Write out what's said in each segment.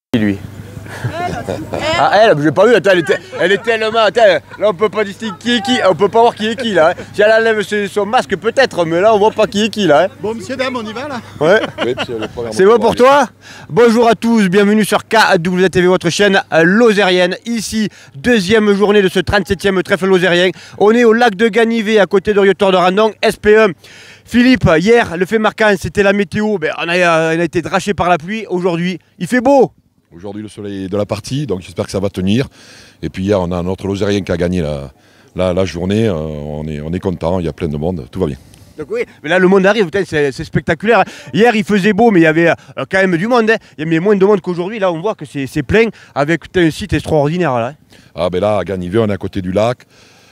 Lui. Ah elle, j'ai pas vu, attends, elle est tellement, attends, là on peut pas distinguer qui est qui, on peut pas voir qui est qui là. Hein. Si elle enlève son masque peut-être, mais là on voit pas qui est qui là. Hein. Bon monsieur, dame, on y va là? Ouais. Oui, c'est bon pour toi? Bonjour à tous, bienvenue sur KWTV, votre chaîne lozérienne. Ici, deuxième journée de ce 37e trèfle lozérien. On est au lac de Ganivet, à côté de Riotor de Randon, SPE. Philippe, hier, le fait marquant, c'était la météo. Ben, on a été draché par la pluie. Aujourd'hui, il fait beau. Aujourd'hui, le soleil est de la partie, donc j'espère que ça va tenir. Et puis hier, on a notre lozérien qui a gagné la journée. On est content, il y a plein de monde, tout va bien. Donc oui, mais là le monde arrive, c'est spectaculaire. Hier il faisait beau, mais il y avait quand même du monde. Hein. Il y avait moins de monde qu'aujourd'hui. Là on voit que c'est plein avec un site extraordinaire. Là. Ah ben là, à Ganivet, on est à côté du lac.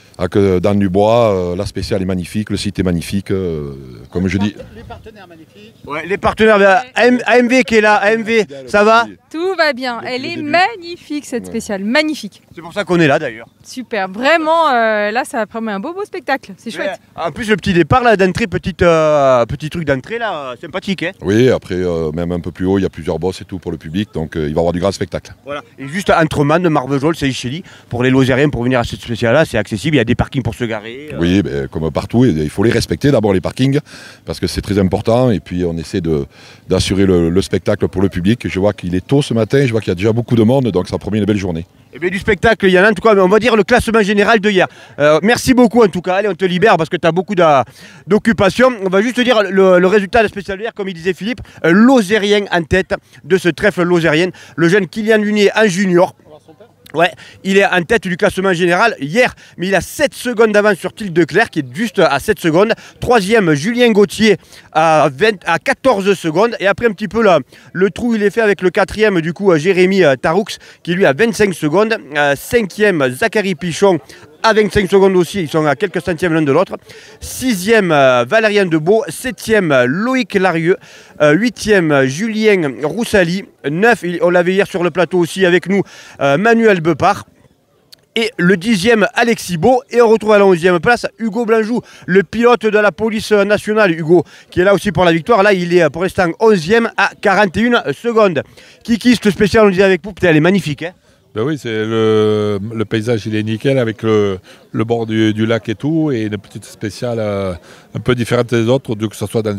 Dans du bois, la spéciale est magnifique, le site est magnifique, comme je dis. Les partenaires magnifiques. Ouais, les partenaires, AMV qui est là, AMV, ça va? Tout va bien, elle est magnifique cette spéciale, magnifique. C'est pour ça qu'on est là d'ailleurs. Super, vraiment, là ça promet un beau spectacle, c'est chouette. En plus le petit départ là d'entrée, petit truc d'entrée là, sympathique. Hein. Oui, après même un peu plus haut, il y a plusieurs bosses et tout pour le public, donc il va y avoir du grand spectacle. Voilà, et juste Entreman, Marvejols, Seychelles, pour les lozériens, pour venir à cette spéciale là, c'est accessible, il y a des parkings pour se garer. Oui, ben, comme partout, il faut les respecter d'abord les parkings, parce que c'est très important, et puis on essaie d'assurer le spectacle pour le public. Je vois qu'il est tôt ce matin, je vois qu'il y a déjà beaucoup de monde, donc ça promet une belle journée. Et bien du spectacle, il y en a en tout cas, on va dire le classement général de hier. Merci beaucoup en tout cas, allez on te libère parce que tu as beaucoup d'occupation. On va juste dire le résultat de la spéciale hier, comme il disait Philippe, lozérien en tête de ce trèfle lozérien, le jeune Kylian Lunier en junior. Ouais, il est en tête du classement général hier, mais il a 7 secondes d'avance sur Tilde de Clerc qui est juste à 7 secondes. Troisième, Julien Gauthier à 14 secondes. Et après un petit peu le trou il est fait avec le quatrième du coup Jérémy Taroux qui lui a 25 secondes. Cinquième, Zachary Pichon à 25 secondes aussi, ils sont à quelques centièmes l'un de l'autre. Sixième, Valérien Debeau. Septième, Loïc Larieux. Huitième, Julien Roussali. 9, on l'avait hier sur le plateau aussi avec nous, Manuel Bepard. Et le 10e, Alexis Beau. Et on retrouve à la 11e place Hugo Blanjou, le pilote de la police nationale, Hugo, qui est là aussi pour la victoire. Là, il est pour l'instant 11e à 41 secondes. Kiki, ce spécial, on disait avec vous, elle est magnifique. Hein. Ben oui, c'est le paysage il est nickel avec le bord du lac et tout, et une petite spéciale un peu différente des autres, que ce soit dans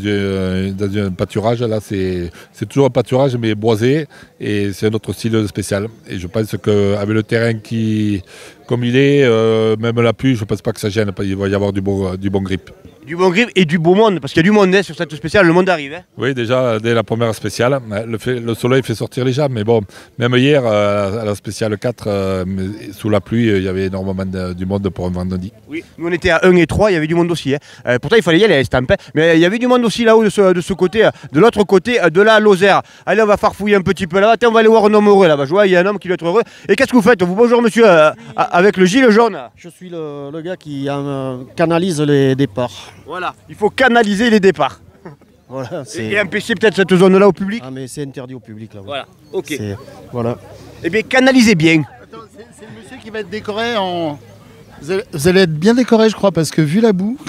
un pâturage. Là c'est toujours un pâturage mais boisé, et c'est un autre style spécial. Et je pense qu'avec le terrain comme il est, même la pluie, je ne pense pas que ça gêne, il va y avoir du bon grip. Du bon grip et du beau monde, parce qu'il y a du monde hein, sur cette spéciale, le monde arrive. Hein. Oui, déjà, dès la première spéciale, le soleil fait sortir les gens, mais bon, même hier, à la spéciale 4, sous la pluie, il y avait énormément du monde pour un vendredi. Oui, nous on était à 1 et 3, il y avait du monde aussi. Hein. Pourtant, il fallait y aller à l'estampe, mais il y avait du monde aussi là-haut, de ce côté, de l'autre côté de la Lozère. Allez, on va farfouiller un petit peu là-bas. Tiens, on va aller voir un homme heureux là-bas. Je vois, il y a un homme qui doit être heureux. Et qu'est-ce que vous faites? Vous, bonjour monsieur, avec le gilet jaune. Je suis le gars qui canalise les départs. Voilà, il faut canaliser les départs. Voilà, et empêcher peut-être cette zone-là au public. Ah mais c'est interdit au public là. Voilà, ok. Voilà. Eh bien, canalisez bien. Attends, c'est le monsieur qui va être décoré en... Vous allez être bien décoré je crois, parce que vu la boue,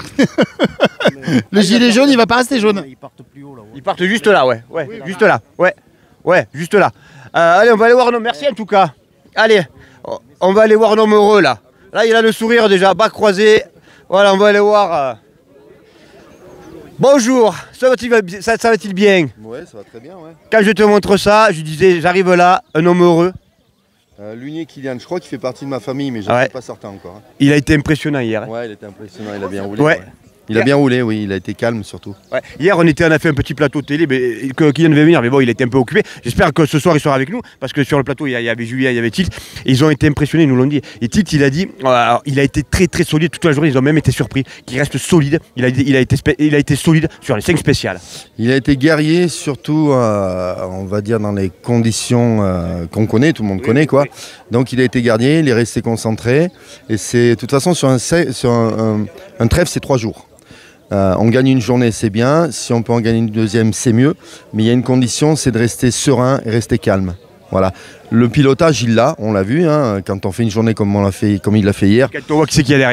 le gilet jaune il va pas rester jaune. Ils partent plus haut là. Ils partent juste là, ouais. Ouais, oui, juste là. Ouais, juste là. Allez, on va aller voir nos... Merci en tout cas. Allez, on va aller voir un homme heureux là. Là, il a le sourire déjà, bas croisé. Voilà, on va aller voir... Bonjour, ça va-t-il bien? Ouais, ça va très bien, ouais. Quand je te montre ça, je disais, j'arrive là, un homme heureux. Lunier Kylian, je crois qu'il fait partie de ma famille, mais je ne suis pas certain encore. Hein. Il a été impressionnant hier. Hein. Ouais, il a été impressionnant, il a bien roulé. Ouais. Il a bien roulé, oui, il a été calme surtout. Ouais. Hier, on a fait un petit plateau de télé, mais Kylian devait venir, mais bon, il était un peu occupé. J'espère que ce soir, il sera avec nous, parce que sur le plateau, il y avait Julien, il y avait Tilt. Ils ont été impressionnés, ils nous l'ont dit. Et Tilt, il a dit, il a été très très solide toute la journée, ils ont même été surpris, qu'il reste solide. Il a été solide sur les 5 spéciales. Il a été guerrier, surtout, on va dire, dans les conditions qu'on connaît, tout le monde connaît, quoi. Oui. Donc il a été guerrier, il est resté concentré. Et c'est, de toute façon, sur un trèfle, c'est 3 jours. On gagne une journée, c'est bien. Si on peut en gagner une deuxième, c'est mieux. Mais il y a une condition, c'est de rester serein et rester calme. Voilà. Le pilotage, il l'a, on l'a vu. Hein, quand on fait une journée comme il l'a fait hier. Quand on voit qui c'est qu'il y a derrière.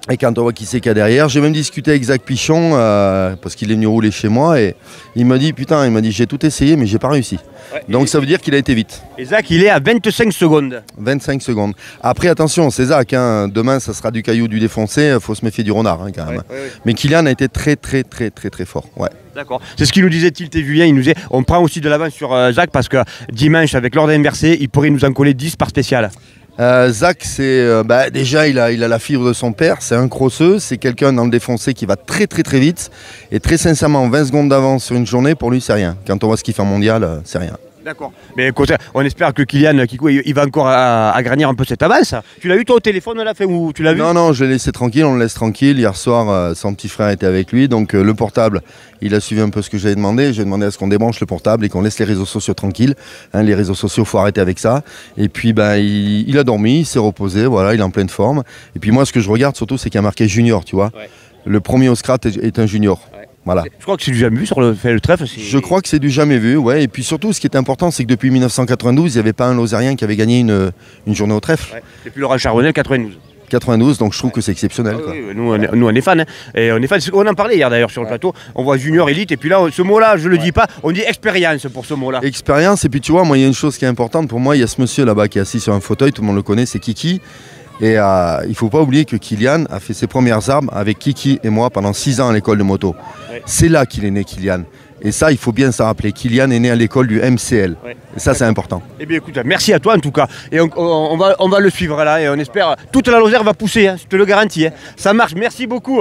Et quand on voit qui c'est qu'il y a derrière, j'ai même discuté avec Zach Pichon, parce qu'il est venu rouler chez moi, et il m'a dit, putain, j'ai tout essayé, mais j'ai pas réussi. Ouais, donc ça veut dire qu'il a été vite. Et Zach, il est à 25 secondes. 25 secondes. Après, attention, c'est Zach, hein, demain ça sera du caillou, du défoncé, il faut se méfier du renard hein, quand même. Ouais. Mais Kylian a été très fort. Ouais. D'accord. C'est ce qu'il nous disait Tilt et Julien, il nous disait, on prend aussi de l'avance sur Zach parce que dimanche, avec l'ordre inversé, il pourrait nous en coller 10 par spécial. Zach, c'est déjà il a la fibre de son père, c'est un crosseux, c'est quelqu'un dans le défoncé qui va très vite et très sincèrement 20 secondes d'avance sur une journée pour lui c'est rien. Quand on voit ce qu'il fait en mondial, c'est rien. D'accord. Mais on espère que Kylian, il va encore agrandir un peu cette avance. Tu l'as eu toi au téléphone là, ou tu l'as vu? Non, je l'ai laissé tranquille, on le laisse tranquille. Hier soir, son petit frère était avec lui, donc le portable, il a suivi un peu ce que j'avais demandé. J'ai demandé à ce qu'on débranche le portable et qu'on laisse les réseaux sociaux tranquilles. Hein, les réseaux sociaux, faut arrêter avec ça. Et puis il a dormi, il s'est reposé, voilà, il est en pleine forme. Et puis moi, ce que je regarde surtout, c'est qu'il y a marqué junior, tu vois. Ouais. Le premier au Scrat est un junior. Ouais. Voilà. Je crois que c'est du jamais vu sur le trèfle. Je crois que c'est du jamais vu, ouais. Et puis surtout, ce qui est important, c'est que depuis 1992, il n'y avait pas un Lozérien qui avait gagné une journée au trèfle. Ouais. Depuis Laurent Charbonnet, 92. 92, donc je trouve que c'est exceptionnel. Ah, quoi. oui, nous on est fans. Hein. Et on en parlait hier d'ailleurs sur le plateau. On voit junior, élite, et puis là, ce mot-là, je le dis pas, on dit expérience pour ce mot-là. Expérience, et puis tu vois, moi, il y a une chose qui est importante pour moi, il y a ce monsieur là-bas qui est assis sur un fauteuil, tout le monde le connaît, c'est Kiki. Et il ne faut pas oublier que Kylian a fait ses premières armes avec Kiki et moi pendant 6 ans à l'école de moto. Ouais. C'est là qu'il est né, Kylian. Et ça, il faut bien s'en rappeler. Kylian est né à l'école du MCL. Ouais. Et ça, c'est important. Eh bien, écoute, merci à toi en tout cas. Et on va le suivre là. Et on espère. Toute la Lozère va pousser, hein, je te le garantis. Hein. Ça marche. Merci beaucoup.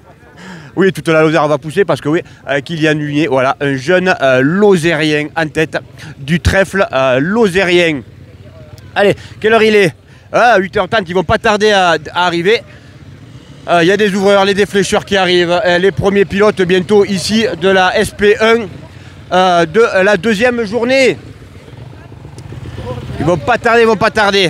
Oui, toute la Lozère va pousser parce que oui, Kylian Lunier, voilà, un jeune Lozérien en tête du trèfle Lozérien. Allez, quelle heure il est? 8h30, ils vont pas tarder à arriver. Il y a des ouvreurs, les déflécheurs qui arrivent, les premiers pilotes bientôt ici de la SP1 de la deuxième journée. Ils vont pas tarder.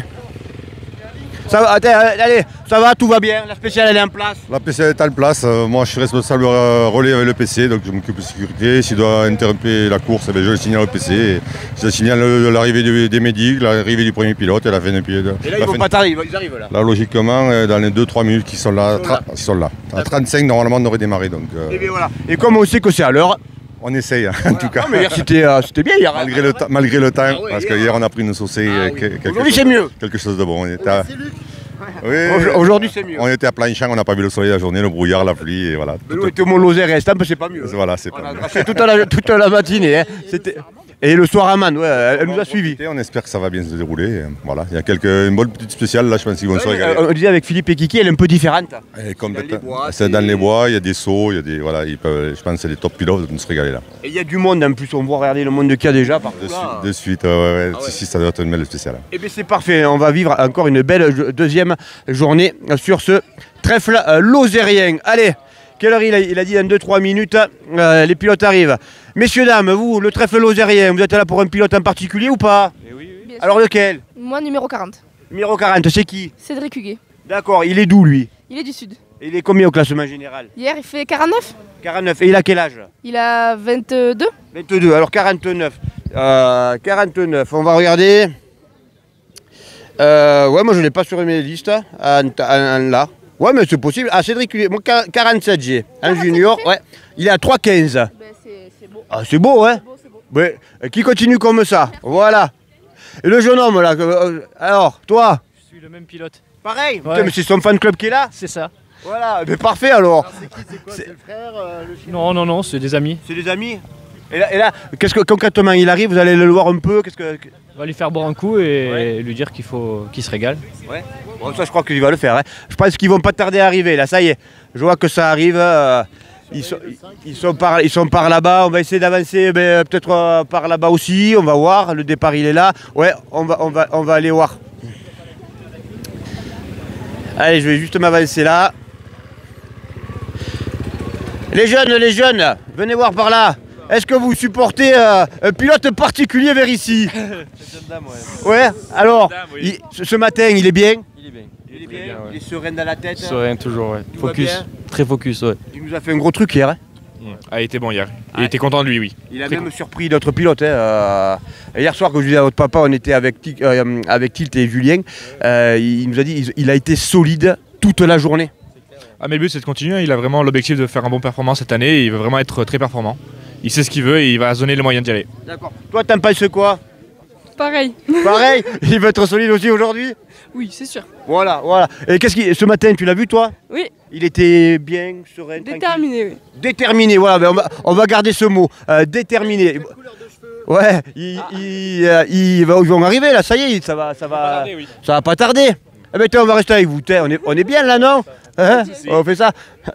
Ça va, allez, ça va, tout va bien, la spéciale elle est en place. La spéciale est en place, moi je suis responsable relais avec le PC, donc je m'occupe de sécurité. S'il doit interrompre la course, je le signale au PC. Je signale l'arrivée des médics, l'arrivée du premier pilote et la fin du pilote. Et là ils vont pas tarder, ils arrivent là. Là logiquement, dans les 2-3 minutes qu'ils sont là, ils sont là. À 35 normalement on aurait démarré. Donc, et bien voilà. Et comme on sait que c'est à l'heure, on essaye en tout cas. Non, mais hier c'était bien hier. Malgré le temps, parce que hier on a pris une saucée. Aujourd'hui c'est mieux. Quelque chose de bon. Oui, aujourd'hui c'est mieux. On était à plein champ, on n'a pas vu le soleil la journée, le brouillard, la pluie et voilà. Mais nous étions au Lozère et Estampe, c'est pas mieux. Voilà, c'est pas mieux. Toute la matinée. Hein. Et le soir à Man, ouais, elle nous a suivis. On espère que ça va bien se dérouler. Voilà. Il y a une bonne petite spéciale là, je pense qu'ils vont se régaler. On disait avec Philippe et Kiki, elle est un peu différente. C'est dans les bois, il y a des sauts, il y a des, voilà, je pense que c'est les top pilotes, ils vont se régaler là. Et il y a du monde en plus, on voit regarder le monde qu'il y a déjà partout. De suite, ouais. Si, ça doit être une belle spéciale. Et bien c'est parfait, on va vivre encore une belle deuxième journée sur ce trèfle lozérien. Allez, quelle heure il a dit dans 2-3 minutes, les pilotes arrivent. Messieurs, dames, vous, le trèfle lozérien, vous êtes là pour un pilote en particulier ou pas? Oui. Alors lequel? Moi, numéro 40. Numéro 40, c'est qui? Cédric Huguet. D'accord, il est d'où lui? Il est du sud. Et il est combien au classement général? Hier, il fait 49. 49, et il a quel âge? Il a 22. 22, alors 49. 49, on va regarder. Ouais, moi je l'ai pas sur mes listes, là. Ouais, mais c'est possible. Ah, Cédric Huguet, moi 47 G, un junior, ouais. Il est à 3,15. Ben, c'est beau. Ah, c'est beau, hein? C'est beau. Ouais. Qui continue comme ça? Voilà. Et le jeune homme, là, alors, toi? Je suis le même pilote. Pareil? Ouais. Putain, mais c'est son fan club qui est là? C'est ça. Voilà, mais parfait alors. C'est qui? C'est quoi? C'est le frère? Non, c'est des amis. C'est des amis? Et là qu'est-ce que concrètement il arrive? Vous allez le voir un peu? On va lui faire boire un coup et lui dire qu'il se régale. Ouais. Bon, ça je crois qu'il va le faire. Hein. Je pense qu'ils vont pas tarder à arriver. Là, ça y est. Je vois que ça arrive. Ils sont par là-bas. On va essayer d'avancer peut-être par là-bas aussi. On va voir. Le départ il est là. Ouais, on va aller voir. Allez, je vais juste m'avancer là. Les jeunes, venez voir par là. Est-ce que vous supportez un pilote particulier vers ici? Cette dame, ouais. Alors, oui. ce matin, il est bien? Il est bien. Il est serein dans la tête? Serein toujours, ouais. Focus, très focus, ouais. Il nous a fait un gros truc hier. Hein. Ah, il était bon hier. Il était content de lui, oui. Il a même surpris d'autres pilotes. Hein. Hier soir, quand je disais à votre papa, on était avec Tilt et Julien. Il nous a dit qu'il a été solide toute la journée. Ah, mais le but c'est de continuer, il a vraiment l'objectif de faire un bon performance cette année, et il veut vraiment être très performant. Il sait ce qu'il veut et il va se donner les moyens d'y aller. D'accord. Toi, t'en penses quoi? Pareil. Pareil. Il veut être solide aussi aujourd'hui? Oui, c'est sûr. Voilà, voilà. Et ce matin, tu l'as vu toi? Oui. Il était bien, serein, Déterminé, oui. Déterminé, voilà, ben on va garder ce mot, déterminé. Ouais, ils vont arriver là, ça y est, ça va pas tarder. Eh ben, on va rester avec vous, on est bien là, non? Hein? On fait ça.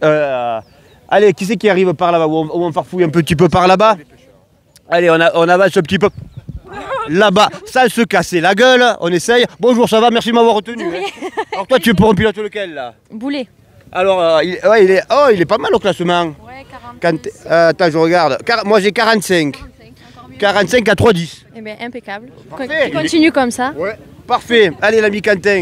Allez, qui c'est qui arrive par là-bas, où on farfouille un petit peu par là-bas? Allez, on avance un petit peu. Là-bas, sans se casser la gueule, on essaye. Bonjour, ça va, merci de m'avoir retenu. Hein. Alors toi, tu es pour un pilote lequel là? Boulet. Alors, il est pas mal au classement. Ouais, 40. Attends, je regarde. Moi, j'ai 45. 45 à 3,10. Eh bien, impeccable. Parfait. Continue comme ça. Ouais, parfait. Allez, l'ami Quentin.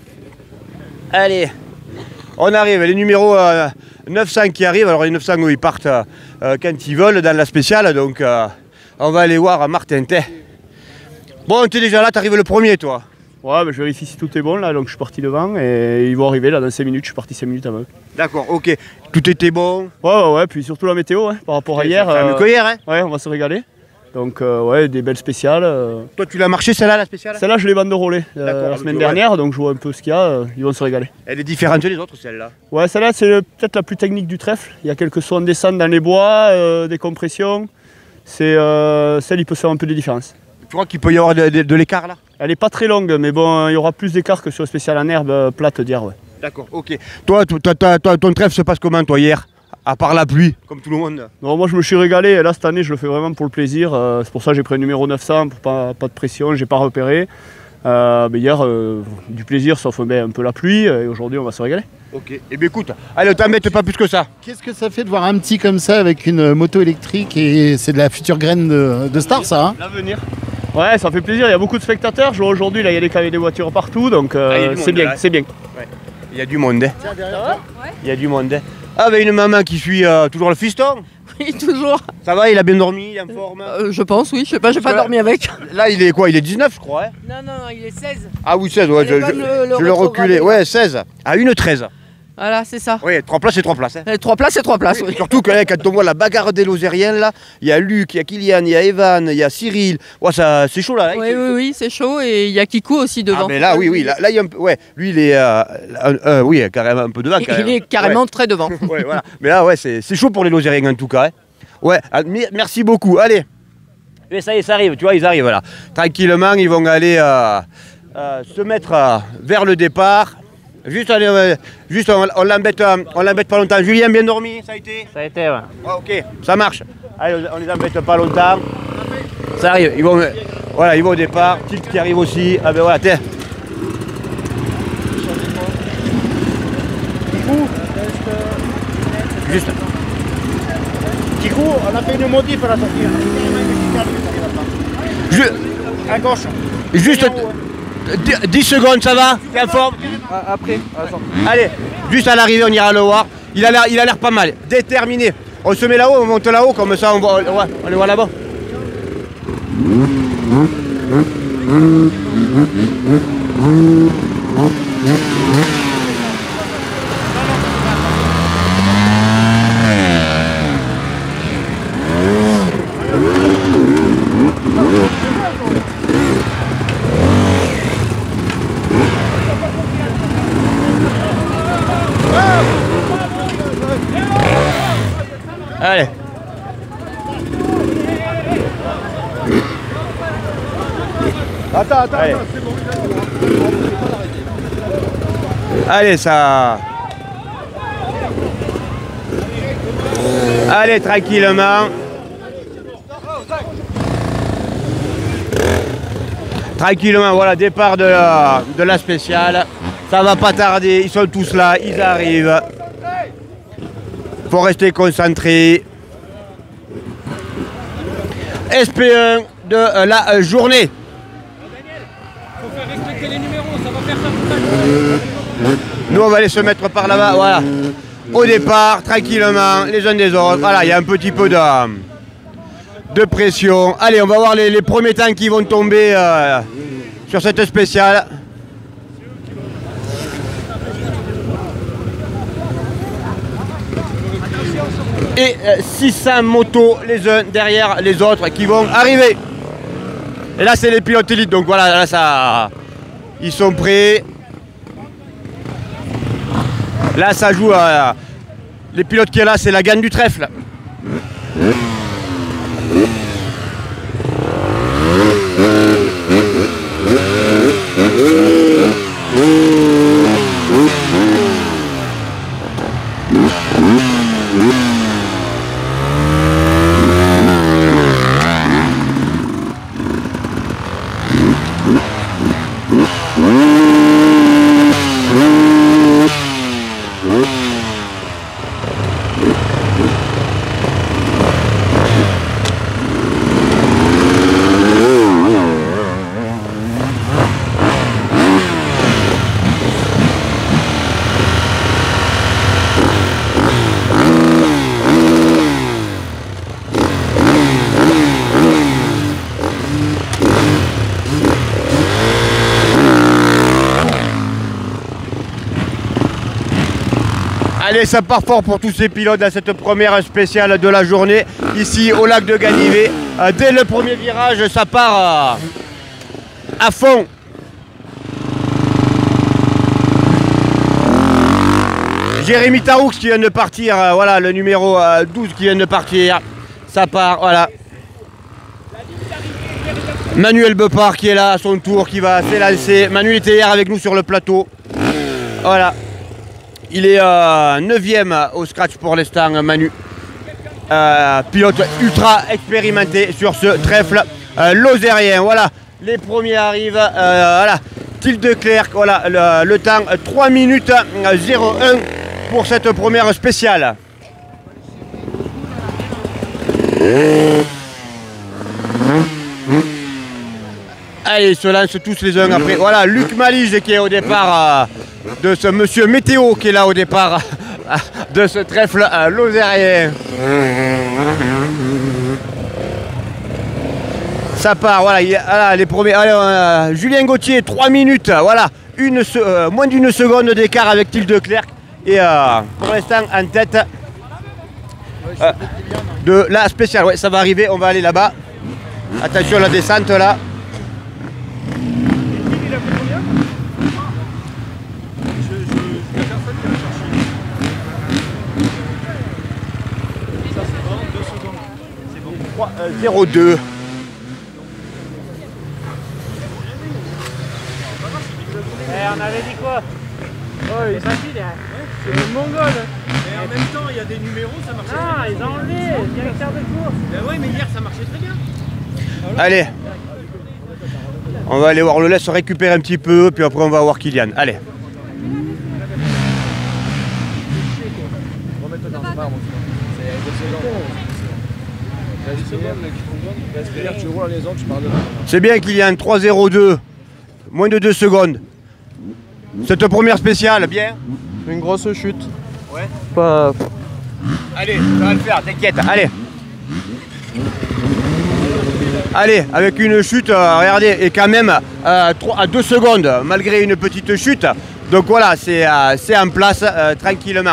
Allez, on arrive. Les numéros 900 qui arrivent. Alors, les 900, ils partent quand ils veulent dans la spéciale. Donc, on va aller voir Martin. Bon, tu es déjà là, tu arrives le premier, toi. Ouais, bah, je vérifie si tout est bon là, donc je suis parti devant et ils vont arriver là dans 5 minutes, je suis parti 5 minutes avant. D'accord, ok. Tout était bon? Ouais, puis surtout la météo, hein, par rapport à hier. Mieux que hier, hein? Ouais, on va se régaler. Donc, ouais, des belles spéciales. Toi, tu l'as marché celle-là, la spéciale? Celle-là, je l'ai banderolée la semaine dernière, donc je vois un peu ce qu'il y a, ils vont se régaler. Elle est différente des autres, celle-là? Ouais, celle-là, c'est peut-être la plus technique du trèfle. Il y a quelques sauts en descente dans les bois, des compressions. Celle, il peut se faire un peu de différence. Tu crois qu'il peut y avoir de l'écart là? Elle n'est pas très longue, mais bon, il y aura plus d'écart que sur le spécial en herbe plate d'hier, ouais. D'accord, ok. Toi, ton trèfle se passe comment, toi, hier? À part la pluie, comme tout le monde? Non, moi, je me suis régalé. Là, cette année, je le fais vraiment pour le plaisir. C'est pour ça que j'ai pris le numéro 900, pour pas de pression, j'ai pas repéré. Mais hier, du plaisir, sauf un peu la pluie. Et aujourd'hui, on va se régaler. Ok, et bien écoute, allez, on t'embête pas plus que ça. Qu'est-ce que ça fait de voir un petit comme ça avec une moto électrique et c'est de la future graine de star, ça, hein? L'avenir. Ouais, ça fait plaisir, il y a beaucoup de spectateurs. Je vois aujourd'hui, là, il y a des voitures partout, donc c'est bien, c'est bien. Ouais. Il y a du monde, hein. Tiens, derrière toi. Il y a du monde, hein. Ah, avec une maman qui suit toujours le fiston. Oui, toujours. Ça va, il a bien dormi, il est en forme? Je pense, oui, je sais pas, j'ai pas dormi avec. Là, il est quoi? Il est 19, je crois, hein? Non, il est 16. Ah oui, 16, ouais, je le reculais. Ouais, 16. À une 13. Voilà, c'est ça. Oui, 3 places, c'est 3 places. Hein. 3 places, c'est 3 places, oui. Surtout que quand on voit la bagarre des Lozériens, là, il y a Luc, il y a Kylian, il y a Evan, il y a Cyril. Ouais, c'est chaud là. Oui, c'est chaud et il y a Kikou aussi devant. Ah, mais là, oui, là, il y a un peu. Ouais, lui, il est. Oui, carrément un peu devant. Quand même. Il est carrément très devant. Ouais, voilà. Mais là, ouais, c'est chaud pour les Lozériens en tout cas. Hein. Ouais, merci beaucoup. Allez. Et ça y est, ça arrive, tu vois, ils arrivent là. Tranquillement, ils vont aller se mettre vers le départ. Juste, on l'embête pas longtemps. Julien, bien dormi, ça a été? Ça a été, ouais. Oh, ok, ça marche. Allez, on les embête pas longtemps. Ça arrive, ils vont au départ. Tilt qui arrive aussi. Ah ben voilà, tiens. Juste. Kikou, on a fait une modif à la sortie. À gauche. Juste 10 secondes, ça va? T'es en forme? Après, allez, juste à l'arrivée, on ira le voir. Il a l'air pas mal, déterminé. On se met là-haut, on monte là-haut, comme ça on le voit là-bas. Allez. Attends, allez. C'est bon. Allez, ça. Allez, tranquillement. Tranquillement, voilà, départ de la spéciale. Ça va pas tarder, ils sont tous là, ils arrivent. Faut rester concentré. SP1 de la journée. Faut faire respecter les numéros, ça va faire ça. Nous on va aller se mettre par là-bas, voilà. Au départ, tranquillement, les uns des autres. Voilà, il y a un petit peu de pression. Allez, on va voir les premiers temps qui vont tomber sur cette spéciale. et 600 motos les uns derrière les autres qui vont arriver. Et là c'est les pilotes élites, donc voilà, là ça, ils sont prêts. Là ça joue, les pilotes qui est là c'est la gagne du trèfle. Allez, ça part fort pour tous ces pilotes dans cette première spéciale de la journée, ici au lac de Ganivet. Dès le premier virage, ça part à fond. Jérémy Taroux qui vient de partir, voilà le numéro 12 qui vient de partir. Ça part, voilà. Manuel Bepard qui est là à son tour, qui va s'élancer. Manuel était hier avec nous sur le plateau. Voilà. Il est 9e au scratch pour l'instant, Manu. Pilote ultra expérimenté sur ce trèfle lozérien. Voilà, les premiers arrivent. Voilà, Till de Clercq, voilà le temps 3 minutes 01 pour cette première spéciale. Allez, ils se lancent tous les uns après. Voilà, Luc Malige qui est au départ de ce monsieur Météo qui est là au départ de ce trèfle lozérien. Ça part, voilà, voilà les premiers. Allez, Julien Gauthier, 3 minutes, voilà, moins d'une seconde d'écart avec Till de Clercq. Et pour l'instant en tête de la spéciale. Ouais, ça va arriver, on va aller là-bas. Attention à la descente là. C'est bon. 0,2. On avait dit quoi? Oh, c'est facile, hein. C'est le mongol. Mais en même temps, il y a des numéros, ça marchait très bien. Ah, ils ont enlevé, directeur de course. Ben oui, mais hier, ça marchait très bien. Allez. On va aller voir, on le laisse récupérer un petit peu, puis après on va voir Kylian. Allez. C'est bien Kylian, 3,02. Moins de 2 secondes. Cette première spéciale, bien. Une grosse chute. Ouais. Pas... Allez, ça va le faire, t'inquiète, allez. Allez, avec une chute, regardez, et quand même à 2 secondes, malgré une petite chute. Donc voilà, c'est en place tranquillement.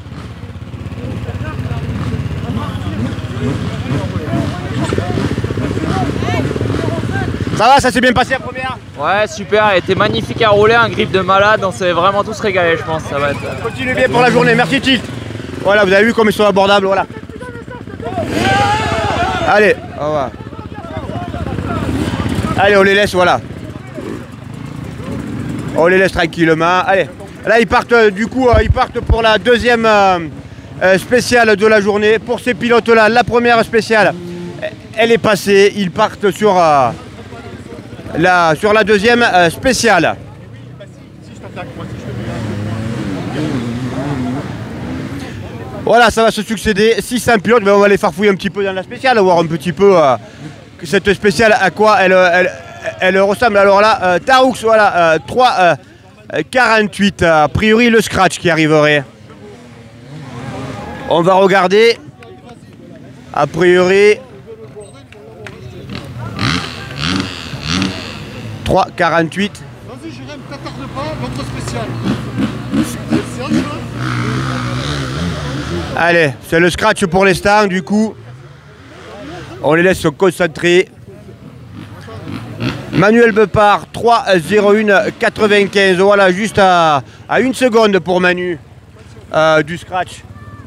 Ça va, ça s'est bien passé la première? Ouais, super, elle était magnifique à rouler, un grip de malade, on s'est vraiment tous régalés, je pense. Ça va être... Continuez bien pour la journée, merci Tilt. Voilà, vous avez vu comme ils sont abordables, voilà. Allez, au revoir. Allez, on les laisse, voilà. On les laisse tranquillement. Allez, là ils partent du coup, ils partent pour la deuxième spéciale de la journée. Pour ces pilotes-là, la première spéciale, elle est passée. Ils partent sur la deuxième spéciale. Voilà, ça va se succéder 600 pilotes, mais on va les farfouiller un petit peu dans la spéciale, voir un petit peu cette spéciale à quoi elle ressemble. Alors là, Taroux, voilà, 3,48, a priori le scratch qui arriverait. On va regarder, a priori, 3,48. Vas-y Jérém, t'attarde pas, notre spécial. Allez, c'est le scratch pour l'instant, du coup. On les laisse se concentrer. Manuel Bepard, 3-01-95. Voilà, juste à 1 seconde pour Manu du scratch.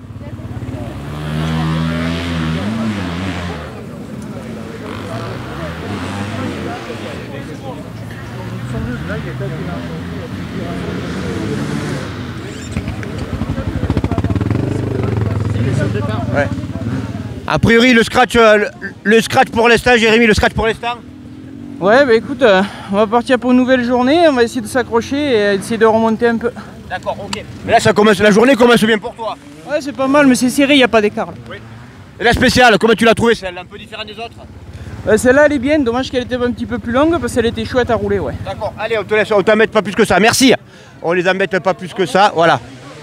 Ouais. A priori, le scratch pour l'instant, Jérémy, le scratch pour l'instant. Ouais, bah écoute, on va partir pour une nouvelle journée, on va essayer de s'accrocher et essayer de remonter un peu. D'accord, ok. Mais là, la journée commence bien pour toi. Ouais, c'est pas mal, mais c'est serré, il n'y a pas d'écart. Oui. Et la spéciale, comment tu l'as trouvée, celle-là, un peu différente des autres? Celle-là, elle est bien, dommage qu'elle était un petit peu plus longue parce qu'elle était chouette à rouler, ouais. D'accord, allez, on te laisse, on t'embête pas plus que ça, merci. On les embête pas plus que ça, voilà.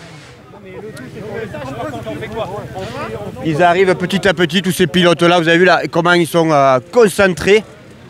Ils arrivent petit à petit, tous ces pilotes-là, vous avez vu là comment ils sont concentrés.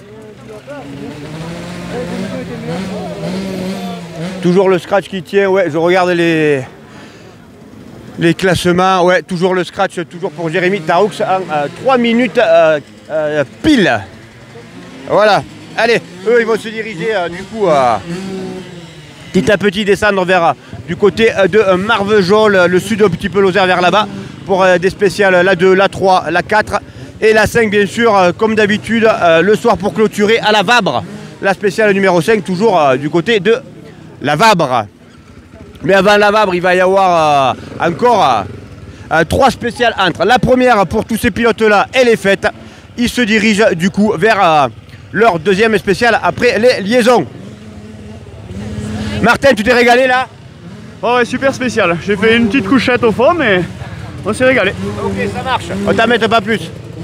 Toujours le scratch qui tient, ouais, je regarde les classements, ouais, toujours le scratch, toujours pour Jérémy Taroux en 3 minutes pile. Voilà, allez, eux ils vont se diriger du coup petit à petit descendre vers du côté de Marvejols, le sud un petit peu Lozère vers là-bas, pour des spéciales, la 2, la 3, la 4 et la 5 bien sûr, comme d'habitude, le soir pour clôturer à la Vabre, la spéciale numéro 5, toujours du côté de la Vabre. Mais avant la Vabre, il va y avoir encore 3 spéciales entre. La première pour tous ces pilotes-là, elle est faite. Ils se dirigent du coup vers leur deuxième spéciale après les liaisons. Martin, tu t'es régalé là? Oh ouais, super spécial. J'ai fait une petite couchette au fond, mais on s'est régalé. Ok, ça marche. On t'en met pas plus.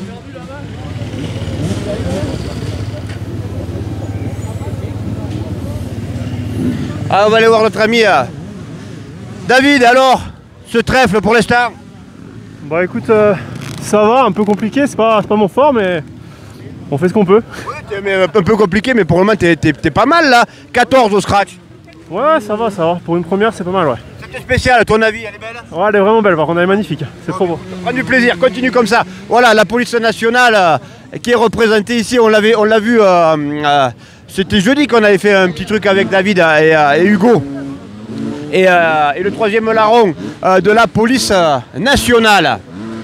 Ah, on va aller voir notre ami David. Alors, ce trèfle pour l'instant? Bah écoute, ça va, un peu compliqué, c'est pas mon fort, mais on fait ce qu'on peut. Ouais, mais un peu compliqué, mais pour le moment t'es pas mal là. 14 au scratch. Ouais, ça va. Pour une première, c'est pas mal, ouais. C'était spécial, à ton avis, elle est belle? Ouais, elle est vraiment belle, par contre, elle est magnifique. C'est trop beau. Prends du plaisir, continue comme ça. Voilà, la police nationale qui est représentée ici, on l'a vu, c'était jeudi qu'on avait fait un petit truc avec David et Hugo. Et le troisième larron de la police nationale.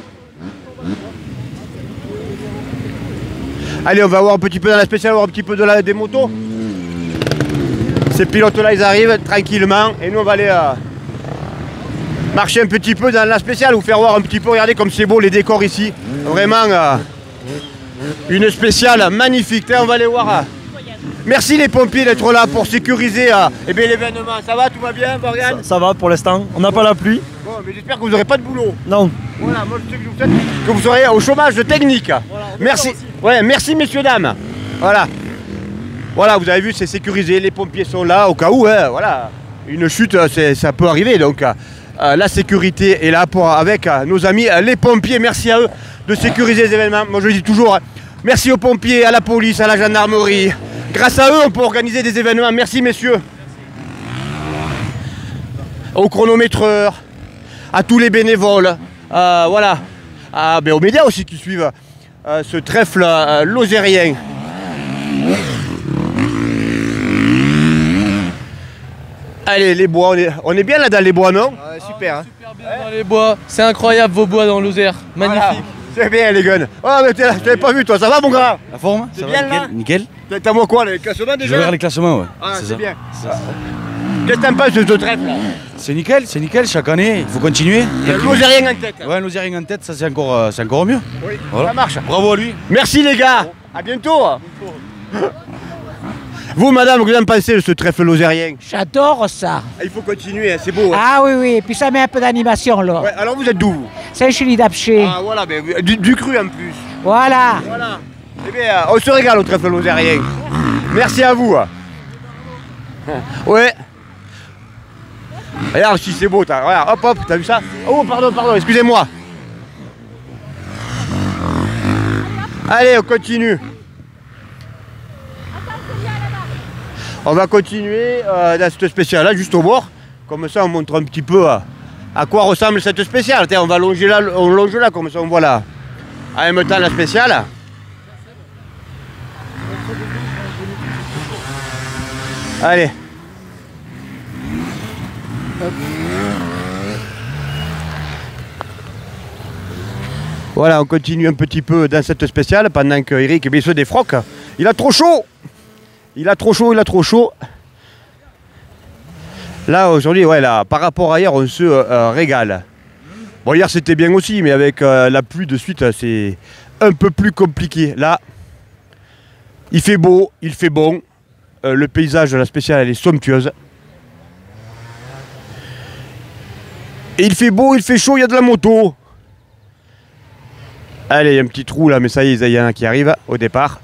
Allez, on va voir un petit peu dans la spéciale, voir un petit peu des motos. Ces pilotes-là, ils arrivent tranquillement et nous, on va aller marcher un petit peu dans la spéciale, vous faire voir un petit peu, regardez comme c'est beau les décors ici. Vraiment une spéciale magnifique. Là, on va aller voir. Merci les pompiers d'être là pour sécuriser l'événement. Ça va, tout va bien, Morgane? Ça va pour l'instant, on n'a pas la pluie. Bon, mais j'espère que vous n'aurez pas de boulot. Non. Voilà, moi je sais que je vous souhaite que vous serez au chômage technique. Voilà, merci. Ouais, merci messieurs, dames. Voilà. Voilà, vous avez vu, c'est sécurisé, les pompiers sont là au cas où, hein, voilà. Une chute, ça peut arriver, donc la sécurité est là avec nos amis les pompiers. Merci à eux de sécuriser les événements. Moi je dis toujours, merci aux pompiers, à la police, à la gendarmerie. Grâce à eux, on peut organiser des événements. Merci messieurs. Au chronométreur, à tous les bénévoles, voilà. Aux médias aussi qui suivent ce trèfle lozérien. Allez, les bois, on est bien là dans les bois, non? Super, hein. Super bien dans les bois, c'est incroyable vos bois dans l'Lozère, magnifique. Voilà. C'est bien les guns. Oh mais t'es là, je t'avais pas vu toi, ça va mon gars? La forme? C'est bien là? Nickel. T'as moi quoi, les classements déjà? Je regarde les classements, ouais. Ah c'est bien. Qu'est-ce que t'en penses de ce trèfle là? C'est nickel, chaque année, il faut continuer. Il y a un Lozérien en tête. Ouais, un Lozérien en tête, ça c'est encore mieux. Oui, voilà. Ça marche. Bravo à lui. Merci les gars, à bientôt. Vous, madame, que vous en pensez de ce trèfle lozérien? J'adore ça. Il faut continuer, c'est beau. Hein. Ah oui, et puis ça met un peu d'animation là. Ouais, alors vous êtes d'où? Saint-Chély d'Apcher. Ah voilà, du cru en plus. Voilà. Eh bien, on se régale au trèfle lozérien. Merci à vous. Ouais. Regarde si c'est beau, regarde, hop, t'as vu ça? Oh, pardon, excusez-moi. Allez, on continue. On va continuer dans cette spéciale là, juste au bord. Comme ça, on montre un petit peu à quoi ressemble cette spéciale. Tiens, on va longer là, on longe là comme ça, on voit là. En même temps la spéciale. Allez. Hop. Voilà, on continue un petit peu dans cette spéciale pendant que Eric se défroque. Il a trop chaud. Il a trop chaud, il a trop chaud. Là, aujourd'hui, ouais, là, par rapport à hier, on se régale. Bon, hier, c'était bien aussi, mais avec la pluie de suite, c'est un peu plus compliqué. Là, il fait beau, il fait bon. Le paysage de la spéciale, elle est somptueuse. Et il fait beau, il fait chaud, il y a de la moto. Allez, il y a un petit trou là, mais ça y est, il y en a qui arrive au départ.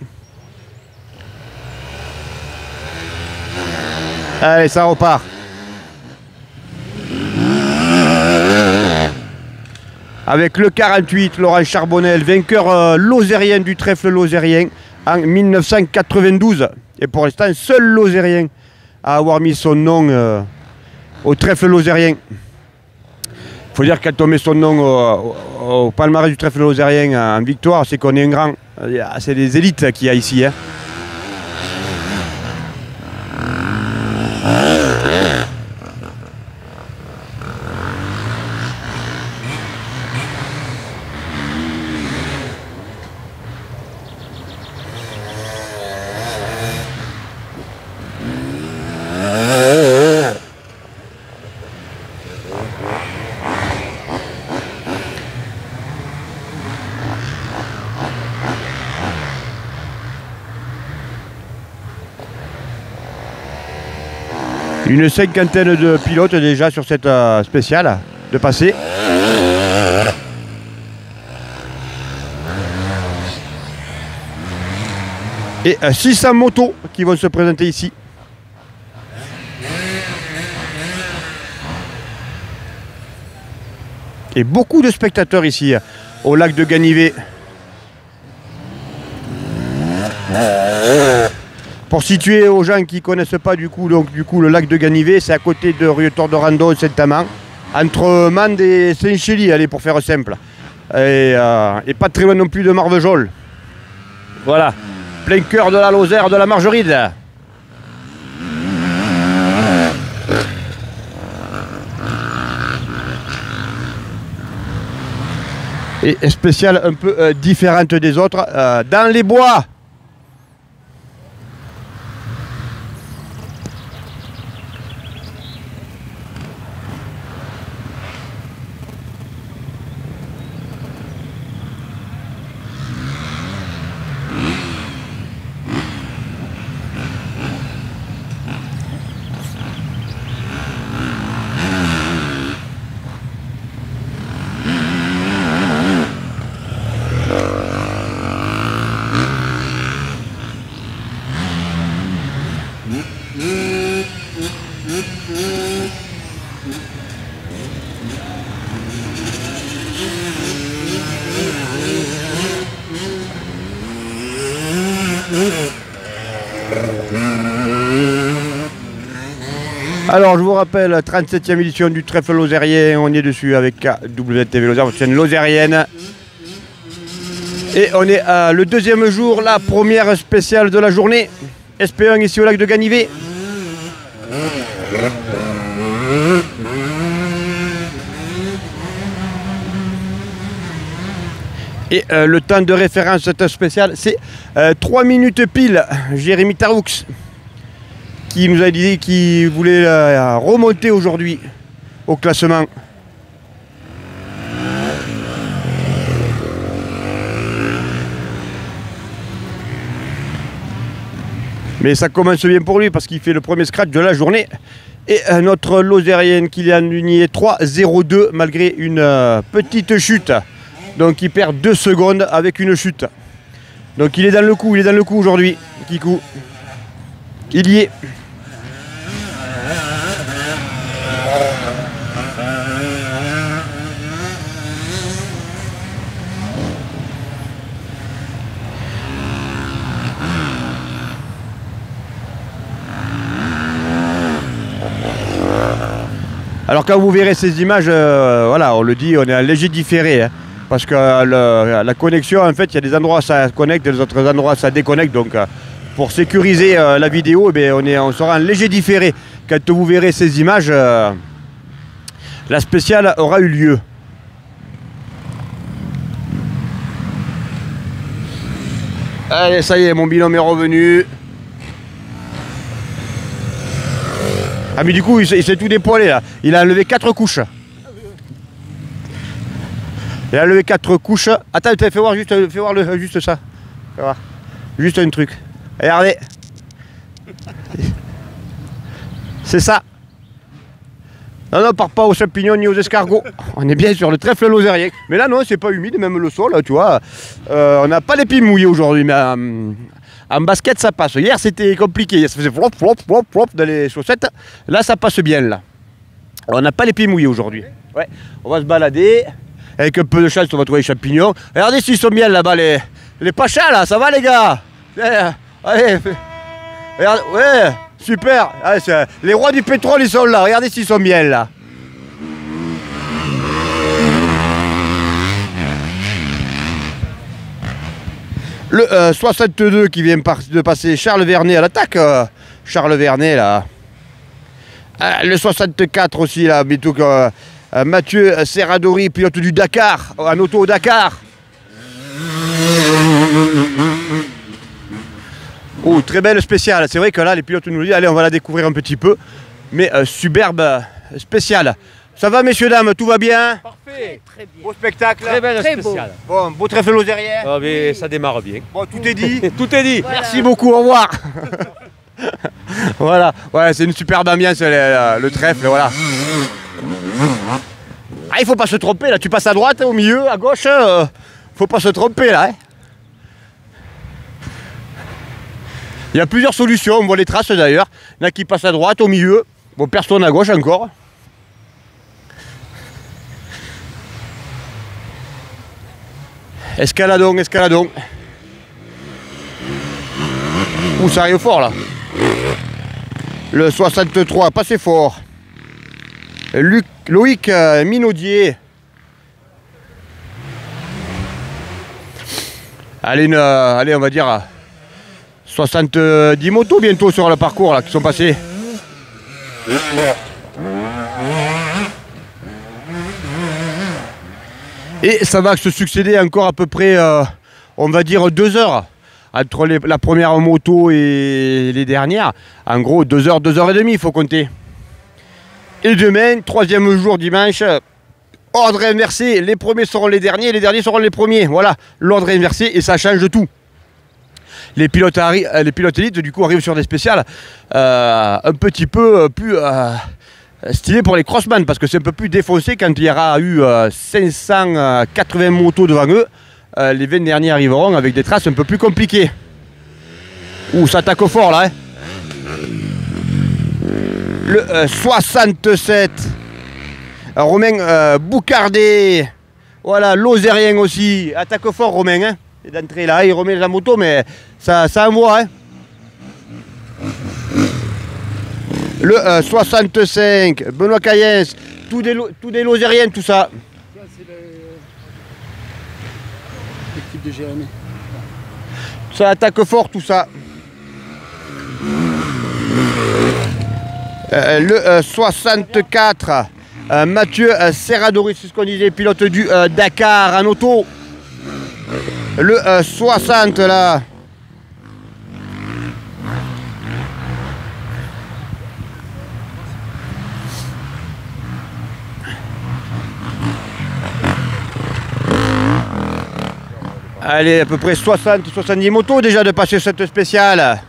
Allez, ça repart. Avec le 48, Laurent Charbonnel, vainqueur lozérien du trèfle lozérien en 1992. Et pour l'instant, seul lozérien à avoir mis son nom au trèfle lozérien. Il faut dire que quand on met son nom au palmarès du trèfle lozérien en victoire, c'est qu'on est un grand. C'est des élites qu'il y a ici. Hein. Une cinquantaine de pilotes déjà sur cette spéciale de passer. Et 600 motos qui vont se présenter ici. Et beaucoup de spectateurs ici au lac de Ganivet. Pour situer aux gens qui ne connaissent pas du coup le lac de Ganivet, c'est à côté de Rietor de Rando et Saint-Amand, entre Mende et Saint-Chély, allez, pour faire simple. Et pas très loin non plus de Marvejols. Voilà, plein cœur de la Lozère, de la Margeride. Et spéciale un peu différente des autres, dans les bois. Alors je vous rappelle, 37e édition du trèfle lozérien, on y est dessus avec KWTV Lozère, votre chaîne lozérienne. Et on est le deuxième jour, la première spéciale de la journée. SP1 ici au lac de Ganivet. Et le temps de référence de cette spéciale, c'est 3 minutes pile. Jérémy Taroux qui nous a dit qu'il voulait remonter aujourd'hui au classement. Mais ça commence bien pour lui parce qu'il fait le premier scratch de la journée. Et notre Lozérienne Kylian Lunier 3-0-2 malgré une petite chute. Donc il perd 2 secondes avec une chute. Donc il est dans le coup aujourd'hui, Kikou. Il y est. Alors quand vous verrez ces images, voilà, on le dit, on est en léger différé. Hein, parce que la connexion, en fait, il y a des endroits où ça connecte et des autres endroits où ça déconnecte. Donc pour sécuriser la vidéo, eh on sera en léger différé. Quand vous verrez ces images, la spéciale aura eu lieu. Allez, ça y est, mon binôme est revenu. Ah mais du coup, il s'est tout dépoilé là. Il a enlevé 4 couches. Il a enlevé 4 couches. Attends, fais voir juste ça. Fais voir. Juste un truc. Regardez. C'est ça. Non, part pas aux champignons ni aux escargots. On est bien sur le trèfle lozérien. Mais là, non, c'est pas humide, même le sol, tu vois. On n'a pas les pieds mouillés aujourd'hui, mais en basket, ça passe. Hier, c'était compliqué. Ça faisait flop, flop, flop, flop dans les chaussettes. Là, ça passe bien, là. On n'a pas les pieds mouillés aujourd'hui. Ouais, on va se balader. Avec un peu de chance, on va trouver les champignons. Regardez s'ils sont bien là-bas, les pachas, là. Ça va, les gars? Allez, regarde, ouais. Super, ah, les rois du pétrole ils sont là, regardez s'ils sont bien là. Le 62 qui vient de passer Charles Vernet à l'attaque. Charles Vernet là. Le 64 aussi là, bientôt que Mathieu Serradori, pilote du Dakar, en auto au Dakar. Oh, très belle spéciale. C'est vrai que là, les pilotes nous disent, allez, on va la découvrir un petit peu. Mais superbe spéciale. Ça va, messieurs, dames, tout va bien? Parfait. Très bien. Beau spectacle. Très belle spéciale. Bon, beau trèfle lozérien. Ah, mais ça démarre bien. Bon, tout est dit. Tout est dit. Voilà. Merci beaucoup, au revoir. Voilà, ouais, c'est une superbe ambiance, le trèfle, voilà. Ah, il faut pas se tromper, là, tu passes à droite, au milieu, à gauche, faut pas se tromper, là. Hein. Il y a plusieurs solutions, on voit les traces d'ailleurs. Il y en a qui passent à droite, au milieu. Bon, personne à gauche encore. Escaladon, escaladon. Ouh, ça arrive fort là. Le 63, passé fort. Loïc Minaudier. Allez, allez, on va dire 70 motos bientôt sur le parcours là qui sont passées. Et ça va se succéder encore à peu près, on va dire 2 heures entre la première moto et les dernières. En gros 2 heures, 2 heures et demie il faut compter. Et demain, 3e jour dimanche, ordre inversé. Les premiers seront les derniers seront les premiers. Voilà, l'ordre inversé et ça change tout. Les pilotes élites du coup arrivent sur des spéciales un petit peu plus stylées pour les crossman parce que c'est un peu plus défoncé quand il y aura eu 580 motos devant eux. Les 20 derniers arriveront avec des traces un peu plus compliquées. Ouh, ça attaque fort là. Hein. Le 67. Romain Boucardet. Voilà, Lozérien aussi. Attaque fort Romain. Hein. D'entrée là, il remet la moto, mais ça envoie. Hein. Le 65, Benoît Caillens, tous des Lozériens, tout ça. C'est l'équipe de Jérémy. Ça attaque fort, tout ça. Le 64, Mathieu Serradori, c'est ce qu'on disait, pilote du Dakar en auto. Le 60 là. Allez, à peu près 60-70 motos déjà de passer cette spéciale.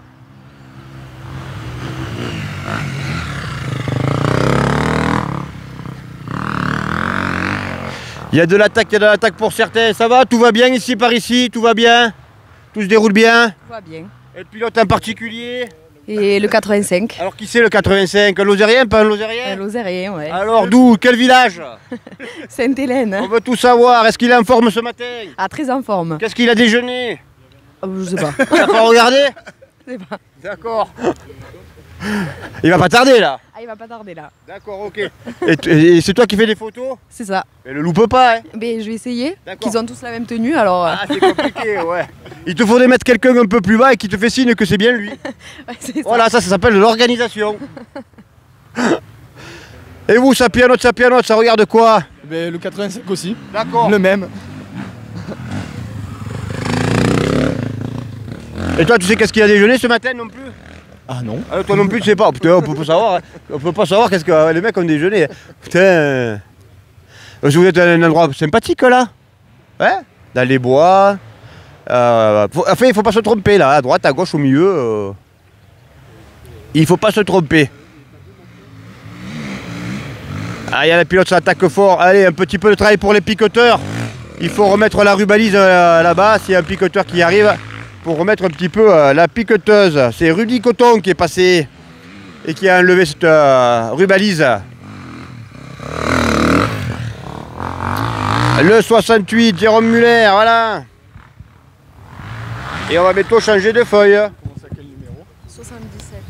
Il y a de l'attaque pour certains. Ça va? Tout va bien ici par ici? Tout va bien? Tout se déroule bien? Tout va bien. Et le pilote en particulier? Et le 85. Alors qui c'est le 85? Un Lozérien, pas un Lozérien? Un Lozérien, ouais. Alors d'où? Quel village? Sainte-Hélène. On veut tout savoir. Est-ce qu'il est en forme ce matin? Ah, très en forme. Qu'est-ce qu'il a déjeuné? Oh, je sais pas. T'as pas regardé? Je sais pas. D'accord. Il va pas tarder là. Ah, il va pas tarder là. D'accord, ok. Et c'est toi qui fais des photos? C'est ça. Mais le loupe pas, hein. Ben, je vais essayer. Qu'ils ont tous la même tenue, alors. Ah, c'est compliqué, ouais. Il te faudrait mettre quelqu'un un peu plus bas et qui te fait signe que c'est bien lui. Ouais, c'est ça. Voilà, ça s'appelle l'organisation. Et vous, ça pianote, ça regarde quoi? Ben, le 85 aussi. D'accord. Le même. Et toi, tu sais qu'est-ce qu'il a déjeuné ce matin non plus? Ah non. Ah, toi non plus, tu sais pas. Putain, on peut pas savoir. Hein. On peut pas savoir qu'est-ce que les mecs ont déjeuné. Putain. Vous êtes à un endroit sympathique là. Ouais. Dans les bois. Enfin, il faut pas se tromper là. À droite, à gauche, au milieu. Il faut pas se tromper. Ah, il y a la pilote, ça attaque fort. Allez, un petit peu de travail pour les piqueteurs. Il faut remettre la rubalise là-bas. S'il y a un piqueteur qui arrive, pour remettre un petit peu la piqueteuse. C'est Rudy Coton qui est passé et qui a enlevé cette rubalise. Le 68, Jérôme Muller, voilà. Et on va bientôt changer de feuille. 77.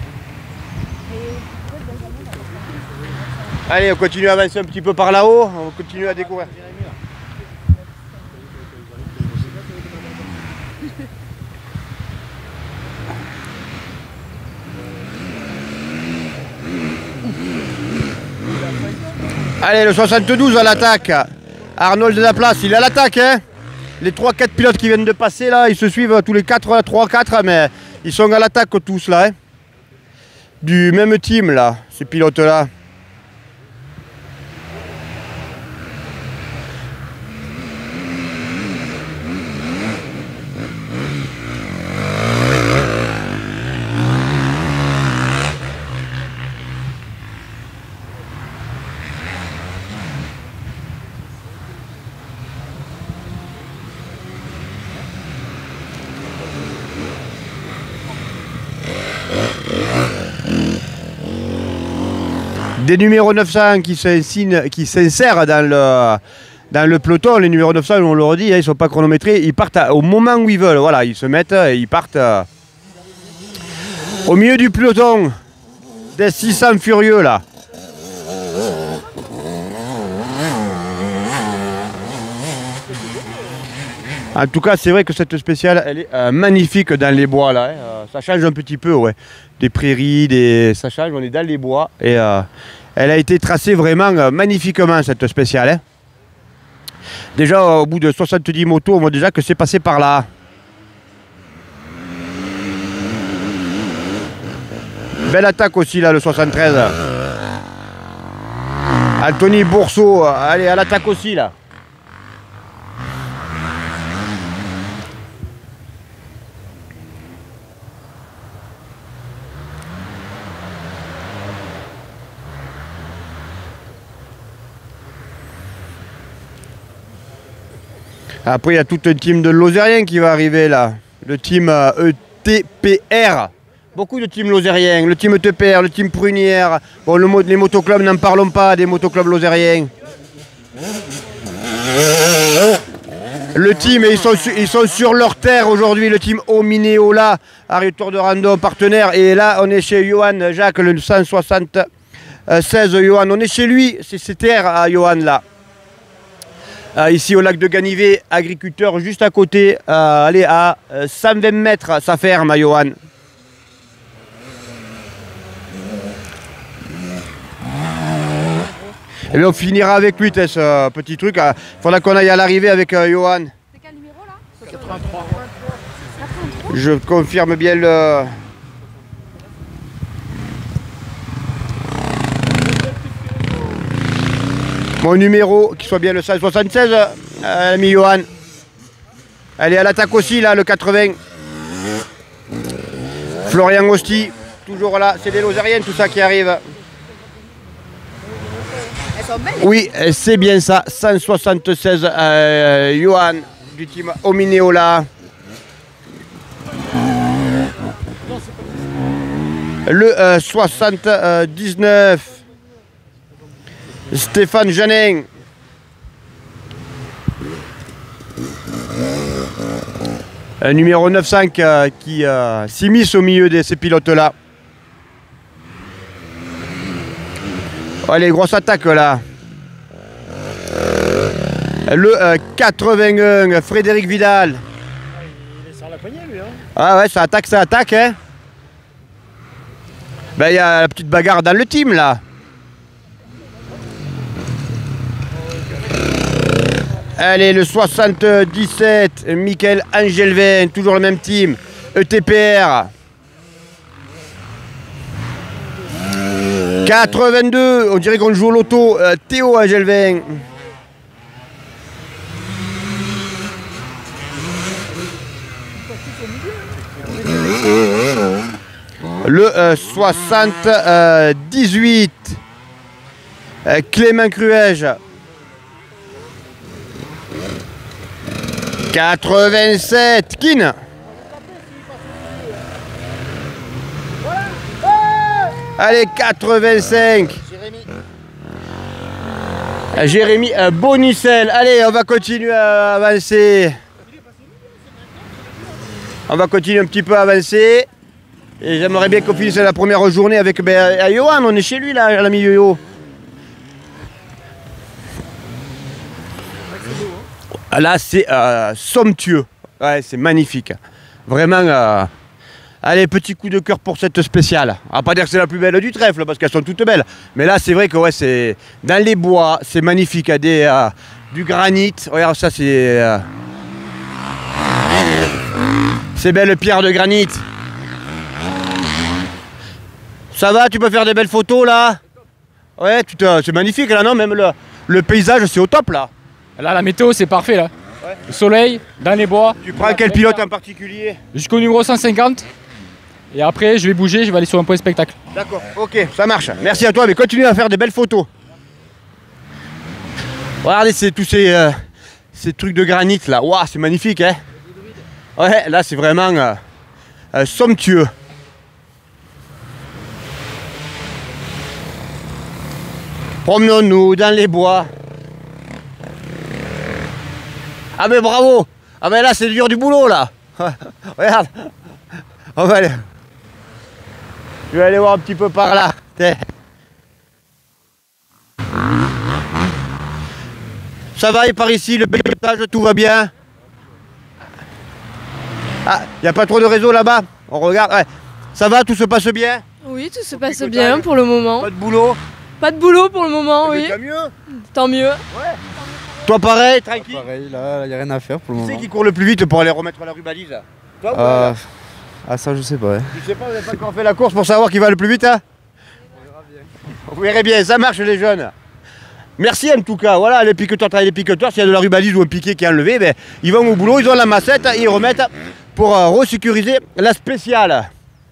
Allez, on continue à avancer un petit peu par là-haut. On continue à découvrir. Allez, le 72 à l'attaque. Arnold de la place, il est à l'attaque. Hein. Les 3-4 pilotes qui viennent de passer là, ils se suivent tous les 4, 3-4, mais ils sont à l'attaque tous là. Hein. Du même team là, ces pilotes là. Des numéros 900 qui s'insèrent dans le peloton. Les numéros 900, on le redit, hein, ils ne sont pas chronométrés. Ils partent au moment où ils veulent. Voilà, ils se mettent et ils partent au milieu du peloton. Des 600 furieux là. En tout cas, c'est vrai que cette spéciale, elle est magnifique dans les bois là. Hein. Ça change un petit peu, ouais. Des prairies, ça change. On est dans les bois et elle a été tracée vraiment magnifiquement cette spéciale. Hein. Déjà, au bout de 70 motos, on voit déjà que c'est passé par là. Belle attaque aussi là, le 73. Anthony Bourseau, allez à l'attaque aussi là. Après, il y a tout un team de Lozériens qui va arriver là. Le team ETPR. Beaucoup de teams lozériens. Le team ETPR, le team Prunière. Bon, les motoclubs, n'en parlons pas des motoclubs lozériens. Le team, ils sont sur leur terre aujourd'hui. Le team Omineola, Harry Tour de Randon, partenaire. Et là, on est chez Johan Jacques, le 176 Johan. On est chez lui, c'est ses terres à Johan là. Ici au lac de Ganivet, agriculteur juste à côté, allez à 120 mètres sa ferme à Johan. Et bien on finira avec lui, ce petit truc. Il faudra qu'on aille à l'arrivée avec Johan. C'est quel numéro là 83. Je confirme bien le... Mon numéro, qui soit bien le 176, l'ami Johan. Elle est à l'attaque aussi, là, le 80. Florian Osti, toujours là. C'est des Lozériennes, tout ça qui arrive. Elles sont belles. Oui, c'est bien ça. 176, Johan, du team Omineola. Le 79. Stéphane Janin. Numéro 95 qui s'immisce au milieu de ces pilotes-là. Allez, grosse attaque là. Le 81, Frédéric Vidal. Il est sur la poignée lui. Hein. Ah ouais, ça attaque, hein. Ben, il y a la petite bagarre dans le team là. Allez, le 77, Michael Angelvin, toujours le même team. ETPR. 82, on dirait qu'on joue au loto. Théo Angelvin. Le 78, Clément Cruège. 87, Kin. Allez, 85. Jérémy Bonicel. Allez, on va continuer à avancer. On va continuer un petit peu à avancer. Et j'aimerais bien qu'on finisse la première journée avec Johan. On est chez lui là, l'ami Yo-Yo. Là, c'est somptueux. Ouais, c'est magnifique. Vraiment. Allez, petit coup de cœur pour cette spéciale. On va pas dire que c'est la plus belle du trèfle parce qu'elles sont toutes belles. Mais là, c'est vrai que ouais, c'est dans les bois, c'est magnifique. Il y a du granit. Regarde ça, c'est belles pierres de granit. Ça va, tu peux faire des belles photos là? Ouais, c'est magnifique là, non? Même le paysage, c'est au top là. Là, la météo, c'est parfait là. Ouais. Le soleil, dans les bois. Tu prends quel pilote en particulier? Jusqu'au numéro 150. Et après, je vais bouger, je vais aller sur un point spectacle. D'accord, ok, ça marche. Merci à toi, mais continue à faire des belles photos. Regardez tous ces trucs de granit là. Waouh, c'est magnifique, hein? Ouais, là, c'est vraiment somptueux. Promenons-nous dans les bois. Ah mais bravo! Ah mais là c'est dur du boulot là! Regarde! On va aller. Je vais aller voir un petit peu par là. Ça va et par ici, le pilotage, tout va bien? Ah, il n'y a pas trop de réseau là-bas? On regarde, ouais. Ça va, tout se passe bien? Oui, tout se passe bien pour le moment. Pas de boulot? Pas de boulot pour le moment, oui. Tant mieux? Tant mieux. Ouais. Toi pareil, tranquille? Pareil, là, il n'y a rien à faire pour le moment. Qui c'est qui court le plus vite pour aller remettre la rubalise? Toi ou elle? Ah ça je sais pas. Ouais. Je sais pas, vous n'avez pas encore fait la course pour savoir qui va le plus vite, hein? On verra bien. Vous verrez bien, ça marche les jeunes. Merci en tout cas, voilà, les piqueteurs travaillent les piqueteurs, s'il y a de la rubalise ou un piquet qui est enlevé, ben, ils vont au boulot, ils ont la massette et ils remettent pour resécuriser la spéciale.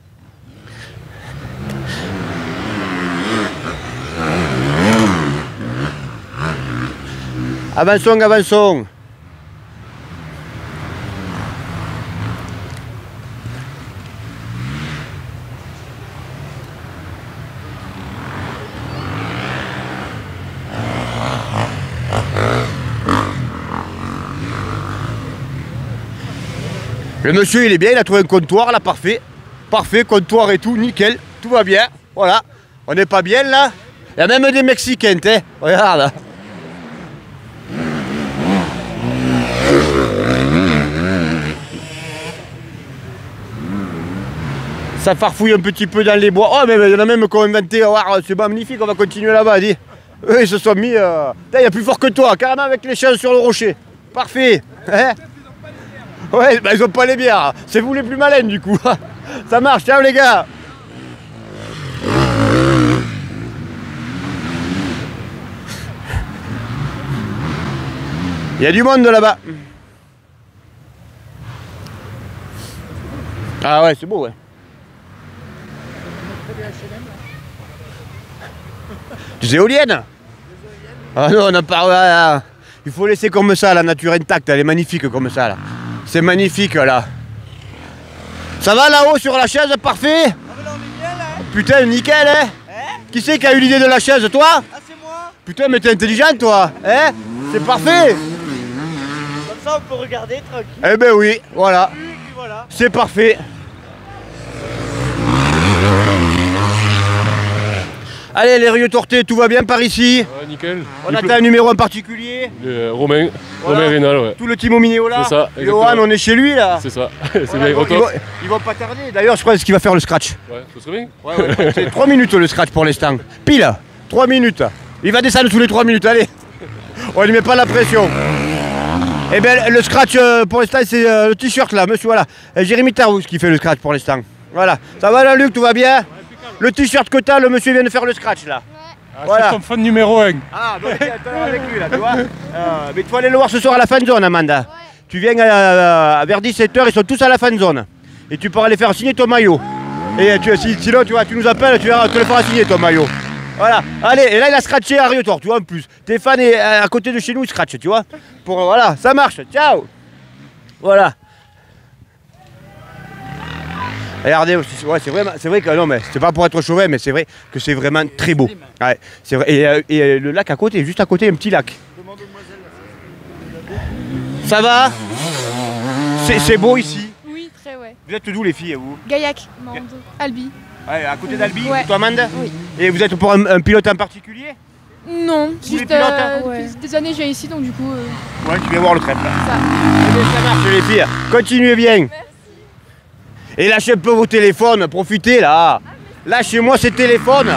Avançons, avançons. Le monsieur il est bien, il a trouvé un comptoir là, parfait. Parfait, comptoir et tout, nickel, tout va bien. Voilà, on n'est pas bien là. Il y a même des Mexicains, hein. Regarde. Ça farfouille un petit peu dans les bois. Oh, mais il y en a même qui ont inventé. Oh, c'est magnifique, on va continuer là-bas, dis. Eux, ils se sont mis. Il y a plus fort que toi, carrément avec les chiens sur le rocher. Parfait. Hein? Ouais, bah, ils ont pas les bières. C'est vous les plus malins, du coup. Ça marche, ciao les gars. Il y a du monde là-bas. Ah ouais, c'est beau, ouais. Des éoliennes? Ah non, on n'a pas... Il faut laisser comme ça, la nature intacte, elle est magnifique comme ça, là. C'est magnifique, là. Ça va là-haut sur la chaise, parfait? Putain, nickel, hein? Qui c'est qui a eu l'idée de la chaise, toi? Ah, c'est moi. Putain, mais t'es intelligent, toi, hein? C'est parfait. Comme ça, on peut regarder tranquille. Eh ben oui, voilà. Voilà. C'est parfait. Allez. Allez, les Rieux Tortés, tout va bien par ici? Ouais, nickel. On attend un numéro en particulier? Romain. Voilà. Romain Rénal, ouais. Tout le team au Minéola. C'est ça. Johan, on est chez lui là. C'est ça. C'est Voilà, bien, ils vont pas tarder. D'ailleurs, je crois qu'il va faire le scratch. Ouais, ça serait bien. Ouais. C'est 3 minutes le scratch pour l'instant. Pile, 3 minutes. Il va descendre tous les 3 minutes, allez. On lui met pas la pression. Eh bien, le scratch pour l'instant, c'est le t-shirt là, monsieur, voilà. Jérémy Tarous qui fait le scratch pour l'instant. Voilà. Ça va là, Luc, tout va bien? Le t-shirt que t'as, le monsieur vient de faire le scratch là. Voilà. C'est ton fan numéro 1. Ah, donc t'es avec lui là, tu vois. Mais tu vas aller le voir ce soir à la fan zone, Amanda. Ouais. Tu viens vers 17h, ils sont tous à la fan zone. Et tu pourras aller faire signer ton maillot. Et sinon, tu vois, tu nous appelles, tu verras, tu le feras signer ton maillot. Voilà. Allez, et là, il a scratché à Riotor, tu vois, en plus. Tes fans est à côté de chez nous, ils scratchent, tu vois. Voilà, ça marche. Ciao. Voilà. Regardez, ouais, c'est vrai que non, mais c'est pas pour être chauvin, mais c'est vrai que c'est vraiment très beau. Ouais, c'est vrai. Et le lac à côté, juste à côté, un petit lac. Ça va? C'est beau ici? Oui, très ouais. Vous êtes d'où les filles, vous? Gaillac, Albi. Ouais, à côté d'Albi, ouais. Toi, Amanda? Oui. Et vous êtes pour un pilote en particulier? Non, Tous juste ouais. des années je viens ici, donc du coup... Ouais, tu viens voir le trèfle là. Ça marche les filles, continuez bien. Merci. Et lâchez un peu vos téléphones, profitez là. Lâchez-moi ces téléphones.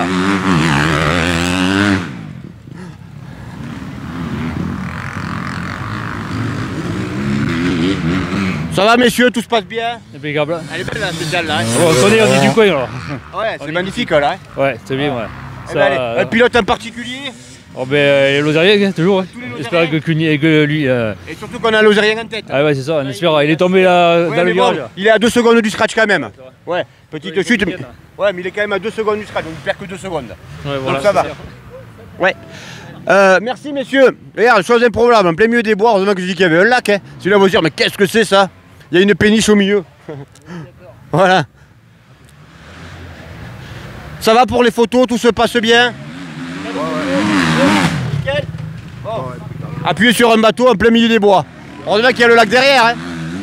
Ça va messieurs, tout se passe bien? Impeccable. Elle est belle la spéciale là. Hein. On est du coin là. Ouais, c'est magnifique là. Hein. Ouais, c'est bien ouais. Eh ben, allez, un pilote en particulier? Oh ben les Lozériens toujours. J'espère que lui. Et surtout qu'on a Lozérien en tête. Ah ouais c'est ça, on espère. Il est tombé là dans le virage. Bon, il est à 2 secondes du scratch quand même. Ouais, petite chute. Ouais, mais il est quand même à 2 secondes du scratch, donc il perd que 2 secondes. Ouais, voilà, donc ça va. Ouais. Merci messieurs. Regarde, chose improbable, en plein milieu des bois, heureusement que je dis qu'il y avait un lac. Hein. Celui-là va se dire, mais qu'est-ce que c'est ça? Il y a une péniche au milieu. Voilà. Ça va pour les photos, tout se passe bien? Nickel. Bon. Appuyez sur un bateau en plein milieu des bois. Heureusement qu'il y a le lac derrière. Hein.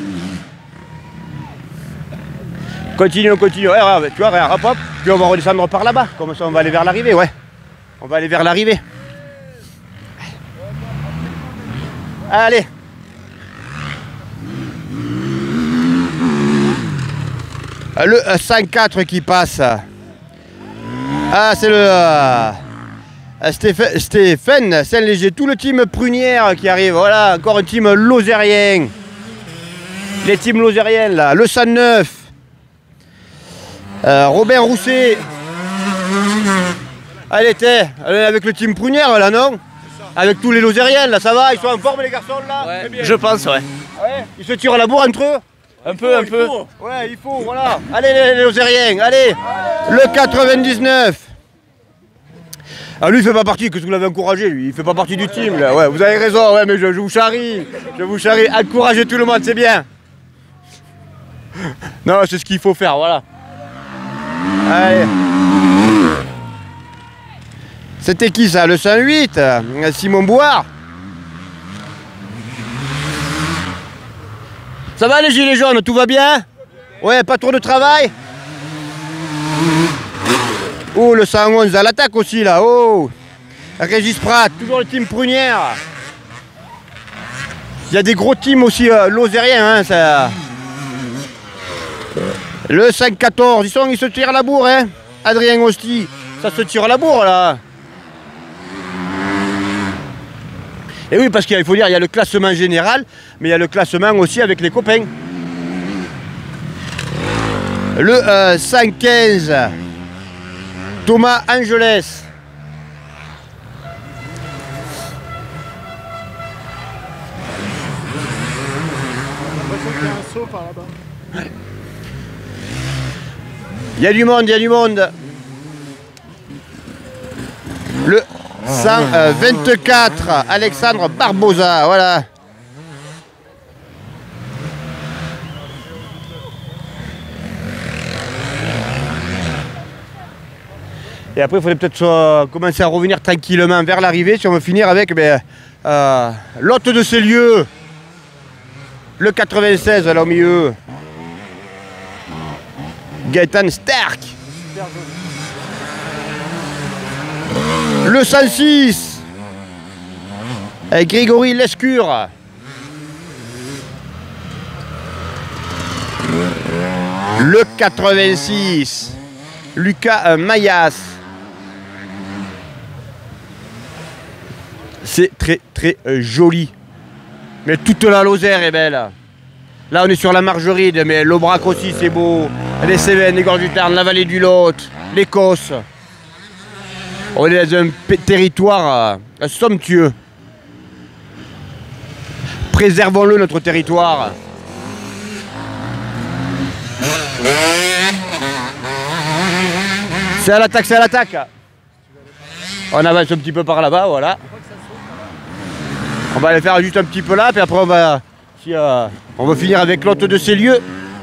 Continue. Ouais, tu vois, regarde, hop, hop. Puis on va redescendre par là-bas. Comme ça, on va aller vers l'arrivée, ouais. On va aller vers l'arrivée. Allez. Le 5-4 qui passe. Ah, c'est le Stéphane Saint-Léger, tout le team Prunière qui arrive. Voilà, encore un team lozérien. Les teams lozériens là. Le 109. Robin Rousset. Allez, t'es avec le team Prunière là, non? Avec tous les lozériens là, ça va? Ils sont en forme les garçons là? Ouais, je pense, ouais. Ouais. Ils se tirent la bourre entre eux? Un peu. Ouais, il faut, voilà. Allez les lozériens, allez. Le 99. Ah lui il fait pas partie, que vous l'avez encouragé lui, il fait pas partie du team là. Ouais, vous avez raison, ouais, mais je vous charrie. Encouragez tout le monde, c'est bien. Non, c'est ce qu'il faut faire, voilà. Allez. C'était qui ça? Le 108, Simon Boire. Ça va les gilets jaunes, tout va bien? Ouais, pas trop de travail? Oh, le 111 à l'attaque aussi là, oh! Régis Prat, toujours le team Prunière. Il y a des gros teams aussi lozériens, hein, ça. Le 5-14, ils se tirent la bourre, hein? Adrien Hosti, ça se tire la bourre là. Et oui, parce qu'il faut dire, il y a le classement général, mais il y a le classement aussi avec les copains. Le 5-15, Thomas Angelès. Il y a du monde. Le 124, Alexandre Barbosa, voilà. Et après, il faudrait peut-être commencer à revenir tranquillement vers l'arrivée si on veut finir avec l'hôte de ces lieux, le 96 là au milieu, Gaëtan Stark. Le 106. Avec Grégory Lescure. Le 86. Lucas Mayas. C'est très très joli. Mais toute la Lozère est belle. Là on est sur la Margeride, mais l'Aubrac aussi c'est beau. Les Cévennes, les Gorges du Tarn, la vallée du Lot, l'Écosse. On est dans un territoire somptueux. Préservons-le, notre territoire. C'est à l'attaque, c'est à l'attaque. On avance un petit peu par là-bas, voilà. On va aller faire juste un petit peu là, puis après on va finir avec l'autre de ces lieux.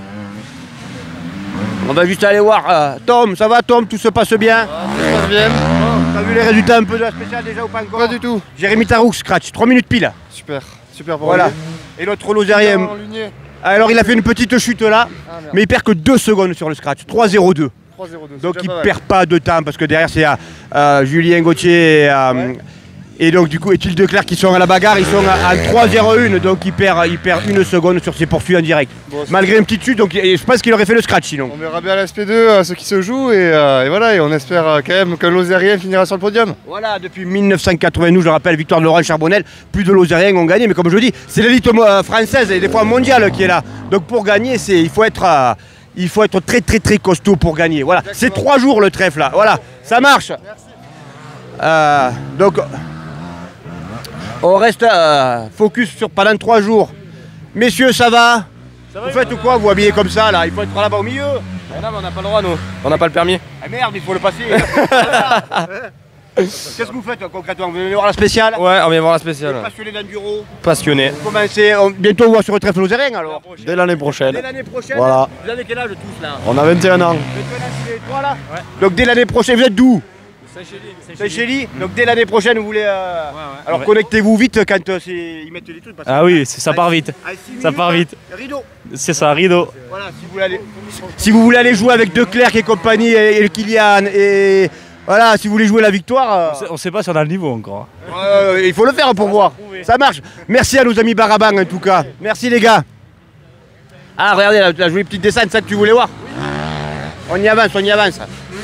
On va juste aller voir. Tom, ça va Tom? Tout se passe bien? Ça se passe bien. T'as vu les résultats un peu de la spéciale déjà ou pas encore? Pas du tout. Jérémy Taroux, scratch, 3 minutes pile. Super, super pour voilà. lui. Et l'autre Lozérien. Alors il a fait une petite chute là, mais il perd que 2 secondes sur le scratch, 3-0-2. Donc il perd pas de temps parce que derrière c'est Julien Gauthier et donc du coup Étienne Declercq qui sont à la bagarre, ils sont à 3-0-1, donc il perd 1 seconde sur ses poursuites en direct. Bon, malgré une petite chute, donc je pense qu'il aurait fait le scratch sinon. On verra bien à l'SP2 ce qui se joue et voilà, et on espère quand même que Lozérien finira sur le podium. Voilà, depuis 1992, je le rappelle, victoire de Laurent Charbonnel, plus de Lozériens ont gagné, mais comme je le dis, c'est l'élite française et des fois mondiale qui est là. Donc pour gagner, il faut être très très très costaud pour gagner. Voilà, c'est 3 jours le trèfle là. Voilà, ça marche. Donc on reste focus sur pendant 3 jours. Messieurs, ça va? Vous faites quoi? Vous habillez comme ça là? Il faut être là-bas au milieu. Ah non, mais on n'a pas le droit nous. On n'a pas le permis. Ah merde, il faut le passer. Qu'est-ce que vous faites concrètement? Vous venez voir la spéciale? Ouais, on vient voir la spéciale. Passionné d'enduro? Passionné. Bientôt on va sur le trèfle lozérien alors? Dès l'année prochaine. Dès l'année prochaine? Voilà. Vous avez quel âge tous là? On a 21 ans. 21 ans, c'est les 3 là? Ouais. Donc dès l'année prochaine, vous êtes d'où? Saint-Chély. Donc dès l'année prochaine vous voulez... Alors connectez-vous vite quand ils mettent les trucs. Ah oui, ça part vite. Ça part vite. Rideau. C'est ça, rideau. Voilà, si vous voulez aller jouer avec Declercq et compagnie et Kylian et... Voilà, si vous voulez jouer la victoire... On sait pas si on a le niveau encore. Il faut le faire pour voir. Ça marche. Merci à nos amis Baraban en tout cas. Merci les gars. Ah regardez, la jolie petite descente, ça que tu voulais voir. On y avance, on y avance.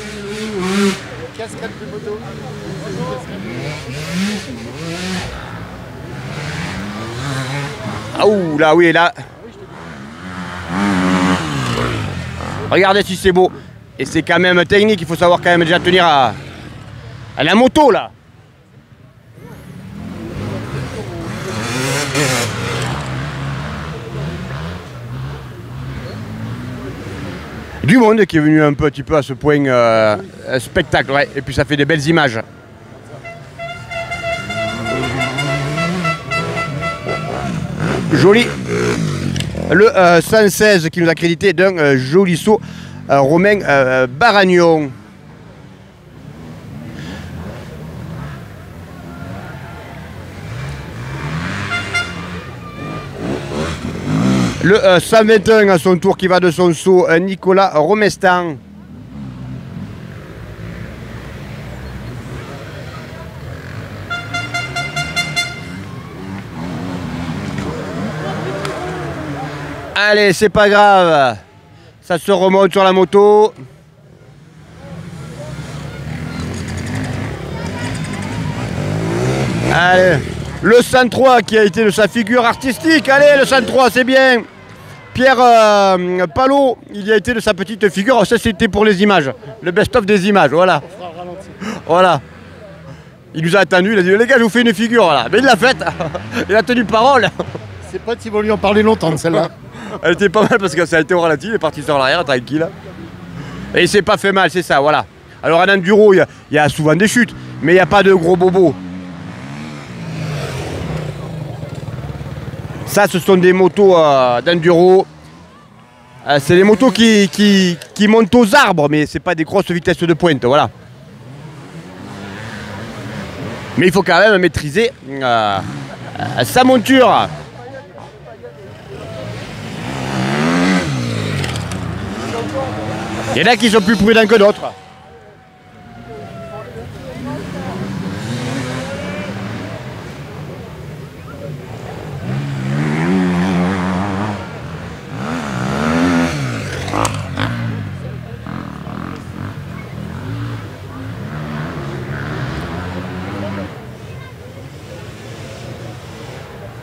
Ah ouh, là oui, là. Regardez si c'est beau. Et c'est quand même technique, il faut savoir quand même déjà tenir à la moto là. Du monde qui est venu un petit peu à ce point spectacle, ouais. Et puis ça fait des belles images. Joli. Le 116 qui nous a crédité d'un joli saut. Romain Baragnon. Le 121 à son tour qui va de son saut, Nicolas Romestan. Allez, c'est pas grave. Ça se remonte sur la moto. Allez, le 103 qui a été de sa figure artistique. Allez, le 103, c'est bien. Pierre Palot, il y a été de sa petite figure. Oh, ça, c'était pour les images. Le best-of des images, voilà. Voilà. Il nous a attendu, il a dit, les gars, je vous fais une figure, là. Mais il l'a faite. Il a tenu parole. C'est pas qu'ils vont lui en parler longtemps de celle-là. Elle était pas mal parce que ça a été au ralenti, il est parti sur l'arrière, tranquille. Et il s'est pas fait mal, c'est ça, voilà. Alors en enduro, il y a souvent des chutes, mais il n'y a pas de gros bobos. Ça, ce sont des motos d'enduro. C'est des motos qui montent aux arbres, mais c'est pas des grosses vitesses de pointe, voilà. Mais il faut quand même maîtriser sa monture. Il y en a qui sont plus prudents que d'autres.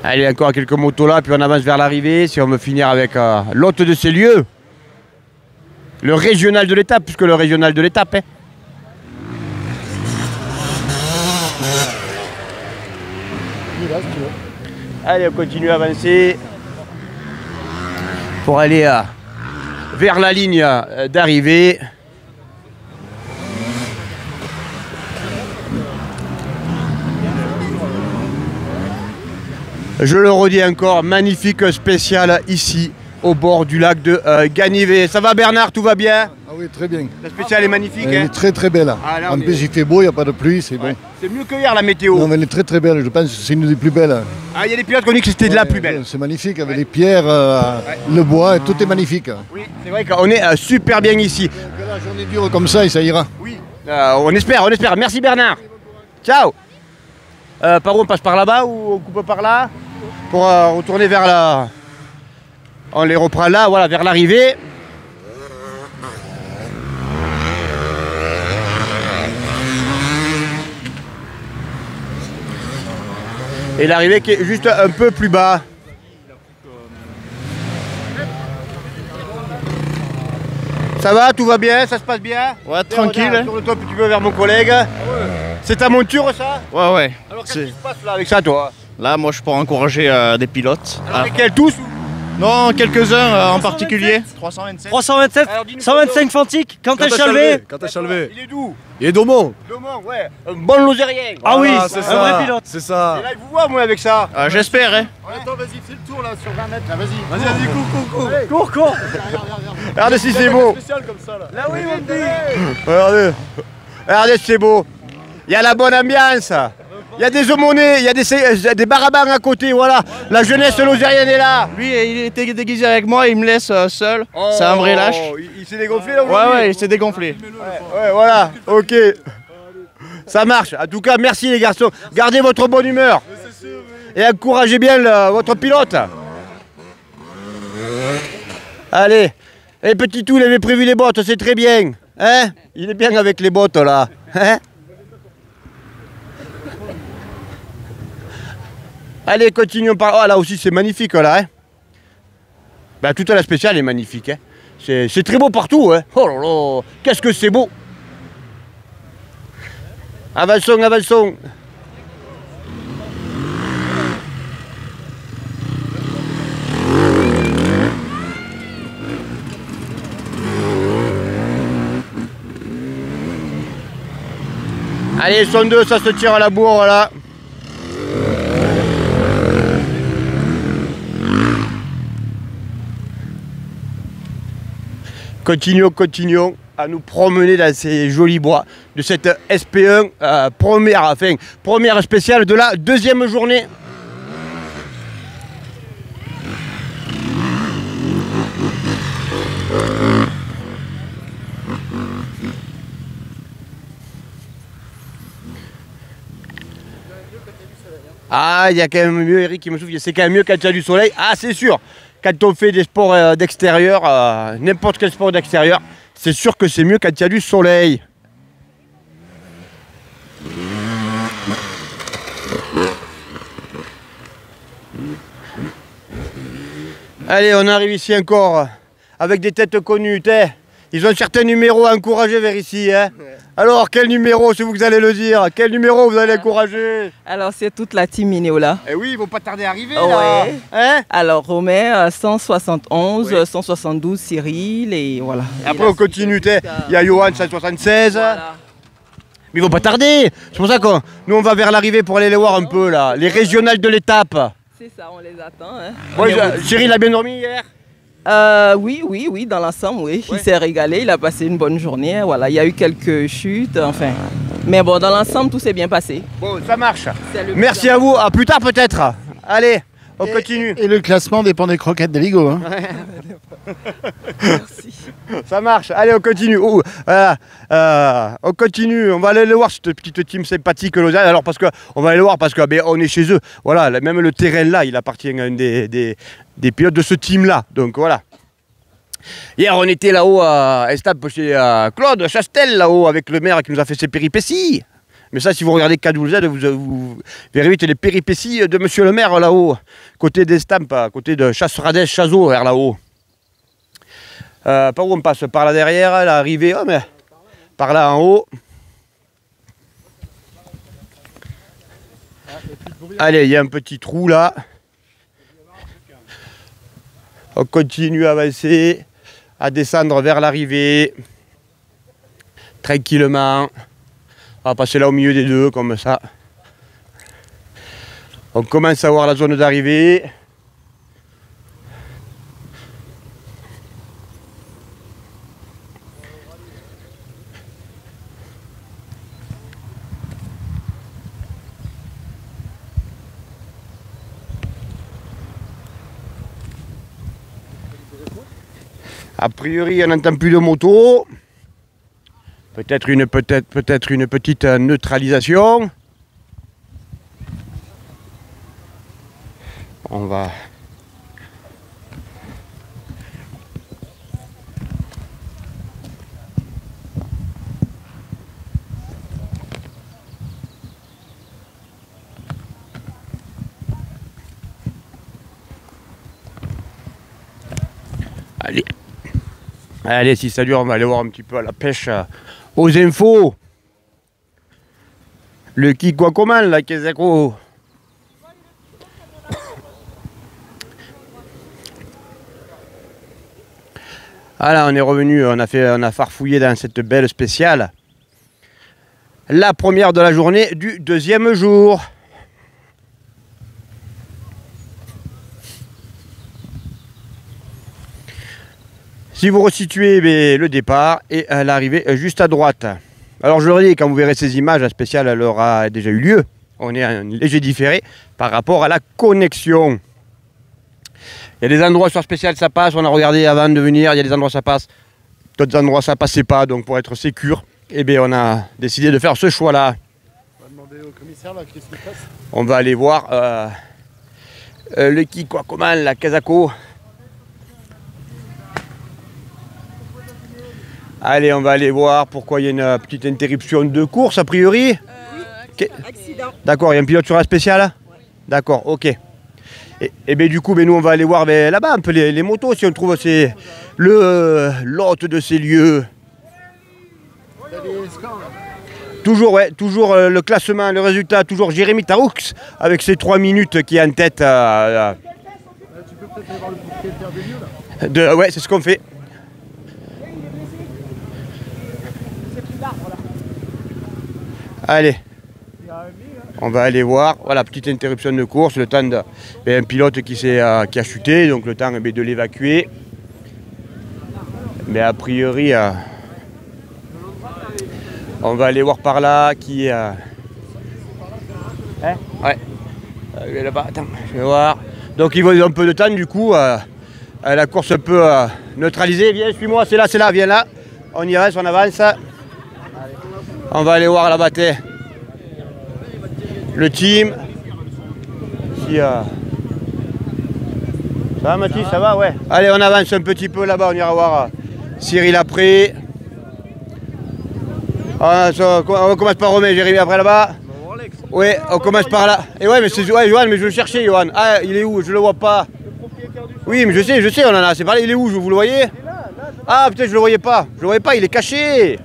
Allez, encore quelques motos là, puis on avance vers l'arrivée. Si on veut finir avec l'hôte de ces lieux. Le régional de l'étape, puisque le régional de l'étape. Hein. Allez, on continue à avancer pour aller vers la ligne d'arrivée. Je le redis encore, magnifique spécial ici au bord du lac de Ganivet. Ça va Bernard, tout va bien? Ah oui, très bien. La spéciale est magnifique. Elle est très très belle. Ah, là, en plus, il fait beau, il n'y a pas de pluie, c'est bon. C'est mieux que hier la météo. Non, mais elle est très très belle, je pense que c'est une des plus belles. Ah, il y a des pilotes qui ont dit que c'était de la plus belle. C'est magnifique, avec les pierres, le bois, tout est magnifique. Oui, c'est vrai qu'on est super bien ici. Que la journée dure comme ça et ça ira. Oui, on espère, on espère. Merci Bernard. Ciao. Par où on passe par là-bas ou on coupe par là pour retourner vers la... On les reprend là, voilà, vers l'arrivée. Et l'arrivée qui est juste un peu plus bas. Ça va, tout va bien, ça se passe bien? Ouais, tranquille. Tourne-toi un petit peu vers mon collègue. C'est ta monture ça? Ouais, ouais. Alors qu'est-ce qui se passe là avec ça toi? Là, moi, je peux encourager des pilotes. Alors lesquels tous? Non, quelques-uns en particulier. 327. 327, 125 Fantique, Quentin Chalvet. Quentin Chalvet. Il est d'où? Il est d'Aumont. Daumont, ouais. Un bon lozérien. Ah oui, c'est un ça. vrai pilote. C'est ça. Et là, il vous voit moi avec ça. J'espère, hein. Attends, vas-y, fais le tour là sur 20 mètres. Là, vas-y. Vas-y, cours. Cours, cours. Regardez si c'est beau. Spécial comme ça là. Là oui, mon petit. Regardez. Regardez si c'est beau. Il y a la bonne ambiance. Il y a des aumônés, il y a des barabans à côté, voilà. La jeunesse lozérienne est là. Lui, il était déguisé avec moi, il me laisse seul. C'est un vrai lâche. Il s'est dégonflé là aujourd'hui? Ouais, il s'est dégonflé. Ouais, voilà, ok. Ça marche. En tout cas, merci les garçons. Gardez votre bonne humeur. Et encouragez bien votre pilote. Allez. Et petit tout, il avait prévu les bottes, c'est très bien. Hein? Il est bien avec les bottes là. Hein? Allez, continuons par... Oh, là aussi, c'est magnifique, là. Hein. Ben, toute la spéciale est magnifique. Hein. C'est très beau partout. Hein. Oh là là, qu'est-ce que c'est beau. Avançons, avançons. Allez, son 2, ça se tire à la bourre, là. Continuons à nous promener dans ces jolis bois de cette SP1 première spéciale de la deuxième journée. Ah, il y a quand même mieux, Eric qui me souffle, c'est quand même mieux quand il y a du soleil. Ah, c'est sûr. Quand on fait des sports d'extérieur, n'importe quel sport d'extérieur, c'est sûr que c'est mieux quand il y a du soleil. Allez, on arrive ici encore avec des têtes connues. Ils ont certains numéros à encourager vers ici. Hein. Alors, quel numéro, c'est vous que vous allez le dire? Quel numéro vous allez encourager? Alors, c'est toute la team Minéo là. Eh oui, ils vont pas tarder à arriver là. Ouais. Hein? Alors, Romain, 171, oui. 172, Cyril, et voilà. Et après, on continue. Il y a Johan, 176. Voilà. Mais ils vont pas tarder. C'est pour ça que nous, on va vers l'arrivée pour aller les voir un peu là. Les régionales de l'étape. C'est ça, on les attend. Hein. Ouais, Cyril a bien dormi hier? Oui, dans l'ensemble, oui. Ouais. Il s'est régalé, il a passé une bonne journée. Voilà, il y a eu quelques chutes, enfin. Mais bon, dans l'ensemble, tout s'est bien passé. Bon, ça marche. Merci à vous. À plus tard peut-être. Allez, on continue. Et le classement dépend des croquettes de Ligo. Hein. Merci. Ça marche. Allez, on continue. On continue. On va aller le voir, cette petite team sympathique Lausanne. Alors, parce qu'on va aller le voir parce qu'on est chez eux. Voilà, même le terrain là, il appartient à un des pilotes de ce team-là. Donc voilà. Hier, on était là-haut à Estable chez Claude Chastel, là-haut, avec le maire qui nous a fait ses péripéties. Mais ça, si vous regardez K12Z, vous verrez vite les péripéties de monsieur le maire là-haut, côté d'Estampes, côté de Chasse-Radès, Chazot, vers là-haut. Par où on passe? Par là derrière, l'arrivée, oh mais par là en haut. Allez, il y a un petit trou là. On continue à avancer, à descendre vers l'arrivée. Tranquillement. On va passer là au milieu des deux, comme ça. On commence à voir la zone d'arrivée. A priori, on n'entend plus de moto. Peut-être une petite neutralisation. On va... Allez. Allez, si ça dure, on va aller voir un petit peu à la pêche aux infos. Le qui quoi comment là, Kezako. Voilà, on est revenu, on a farfouillé dans cette belle spéciale. La première de la journée du deuxième jour. Si vous resituez le départ et l'arrivée juste à droite. Alors je le dis, quand vous verrez ces images, la spéciale elle aura déjà eu lieu. On est en léger différé par rapport à la connexion. Il y a des endroits sur spécial ça passe, on a regardé avant de venir, il y a des endroits ça passe, d'autres endroits ça passait pas, donc pour être sécure, eh bien on a décidé de faire ce choix-là. On va demander au commissaire là, qu'est-ce qu'il passe. On va aller voir le qui quoi comment, la Kezako. Allez, on va aller voir pourquoi il y a une petite interruption de course a priori. Accident. D'accord, il y a un pilote sur la spéciale. Ouais. D'accord, ok. Et bien du coup, nous on va aller voir là-bas un peu les motos si on trouve l'hôte de ces lieux. Toujours, ouais, toujours le classement, le résultat, toujours Jérémy Taroux avec ses 3 minutes qui est en tête. Tu peux peut-être aller voir le propriétaire des lieux là. Ouais, c'est ce qu'on fait. Allez, on va aller voir. Voilà, petite interruption de course, le temps un pilote qui a chuté, donc le temps de l'évacuer. Mais a priori, on va aller voir par là qui est. Ouais. Là-bas, attends, je vais voir. Donc il faut un peu de temps du coup. La course peut neutraliser. Viens, suis-moi, c'est là, viens là. On y reste, on avance. On va aller voir là-bas le team. Ça va Mathis, ça va, ouais. Allez, on avance un petit peu là-bas, on ira voir Cyril après. On commence par Romain, Jérémy après là-bas. Oui, on commence par là. Et ouais, mais c'est Johan, mais je le cherchais, Johan. Ah, il est où? Je le vois pas. Oui, mais je sais, on en a assez parlé. Il est où? Vous le voyez? Ah, putain, je le voyais pas. Je le voyais pas, il est caché.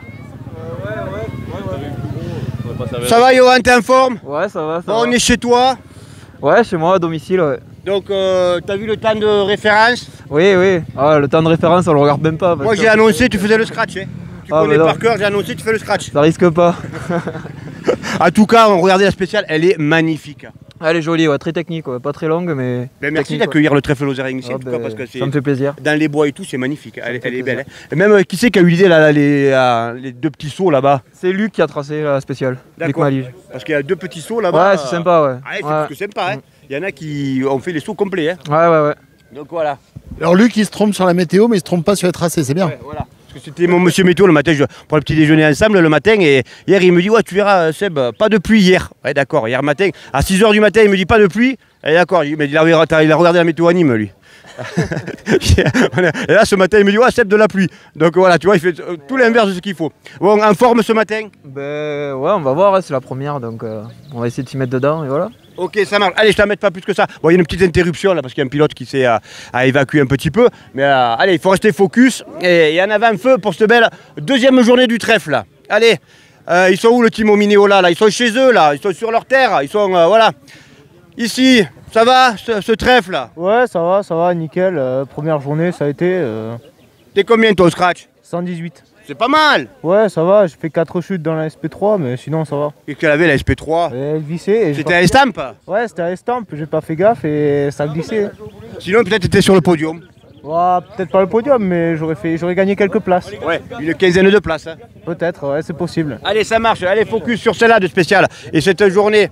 Ça va Johan, t'es en forme? Ouais, ça va. Bon, on est chez toi? Ouais, chez moi, à domicile, ouais. Donc, t'as vu le temps de référence? Oui. Ah, le temps de référence, on le regarde même pas. Moi, j'ai annoncé, tu faisais le scratch. Hein. Tu connais par cœur, j'ai annoncé, tu fais le scratch. Ça risque pas. En tout cas, on regardait la spéciale, elle est magnifique. Elle est jolie, ouais, très technique, ouais. Pas très longue, mais. Merci d'accueillir le trèfle Lozérien ici, en tout cas, parce que ça me fait plaisir. Dans les bois et tout, c'est magnifique. Elle est belle. Hein. Et même, qui c'est qui a eu l'idée les 2 petits sauts là-bas? C'est Luc qui a tracé la spéciale. D'accord. Parce qu'il y a 2 petits sauts là-bas. Ouais, c'est sympa, ouais. Ah, c'est plus que sympa. Hein. Il y en a qui ont fait les sauts complets. Hein. Ouais. Donc voilà. Alors Luc, il se trompe sur la météo, mais il se trompe pas sur les tracés, c'est bien. Ouais, voilà. Parce que c'était mon monsieur météo le matin, pour le petit déjeuner ensemble le matin, et hier il me dit ouais tu verras Seb, pas de pluie hier. Ouais d'accord, hier matin, à 6 h du matin il me dit pas de pluie. Et d'accord, il a regardé la météo à Nîmes lui. Et là, ce matin, il me dit, ouais, Seb, de la pluie. Donc voilà, tu vois, il fait tout l'inverse de ce qu'il faut. Bon, en forme ce matin? Ben ouais, on va voir, hein, c'est la première, donc on va essayer de s'y mettre dedans et voilà. Ok, ça marche. Allez, je t'en mets pas plus que ça. Bon, il y a une petite interruption là parce qu'il y a un pilote qui s'est à évacuer un petit peu. Mais allez, il faut rester focus et en avant feu pour cette belle deuxième journée du trèfle là. Allez, ils sont où le team Mineola là? Ils sont chez eux là, ils sont sur leur terre, ils sont voilà. Ici, ça va ce trèfle là? Ouais, ça va, nickel. Première journée, ça a été. T'es combien ton scratch? 118. C'est pas mal. Ouais, ça va, j'ai fait 4 chutes dans la SP3, mais sinon ça va. Et qu'elle avait la SP3? Elle glissait. C'était à Estampe? Ouais, c'était à Estampe, j'ai pas fait gaffe et ça glissait. Sinon peut-être t'étais sur le podium? Ouais, peut-être pas le podium, mais j'aurais gagné quelques places. Ouais, une quinzaine de places. Hein. Peut-être, ouais, c'est possible. Allez, ça marche, allez, focus sur celle-là de spécial. Et cette journée.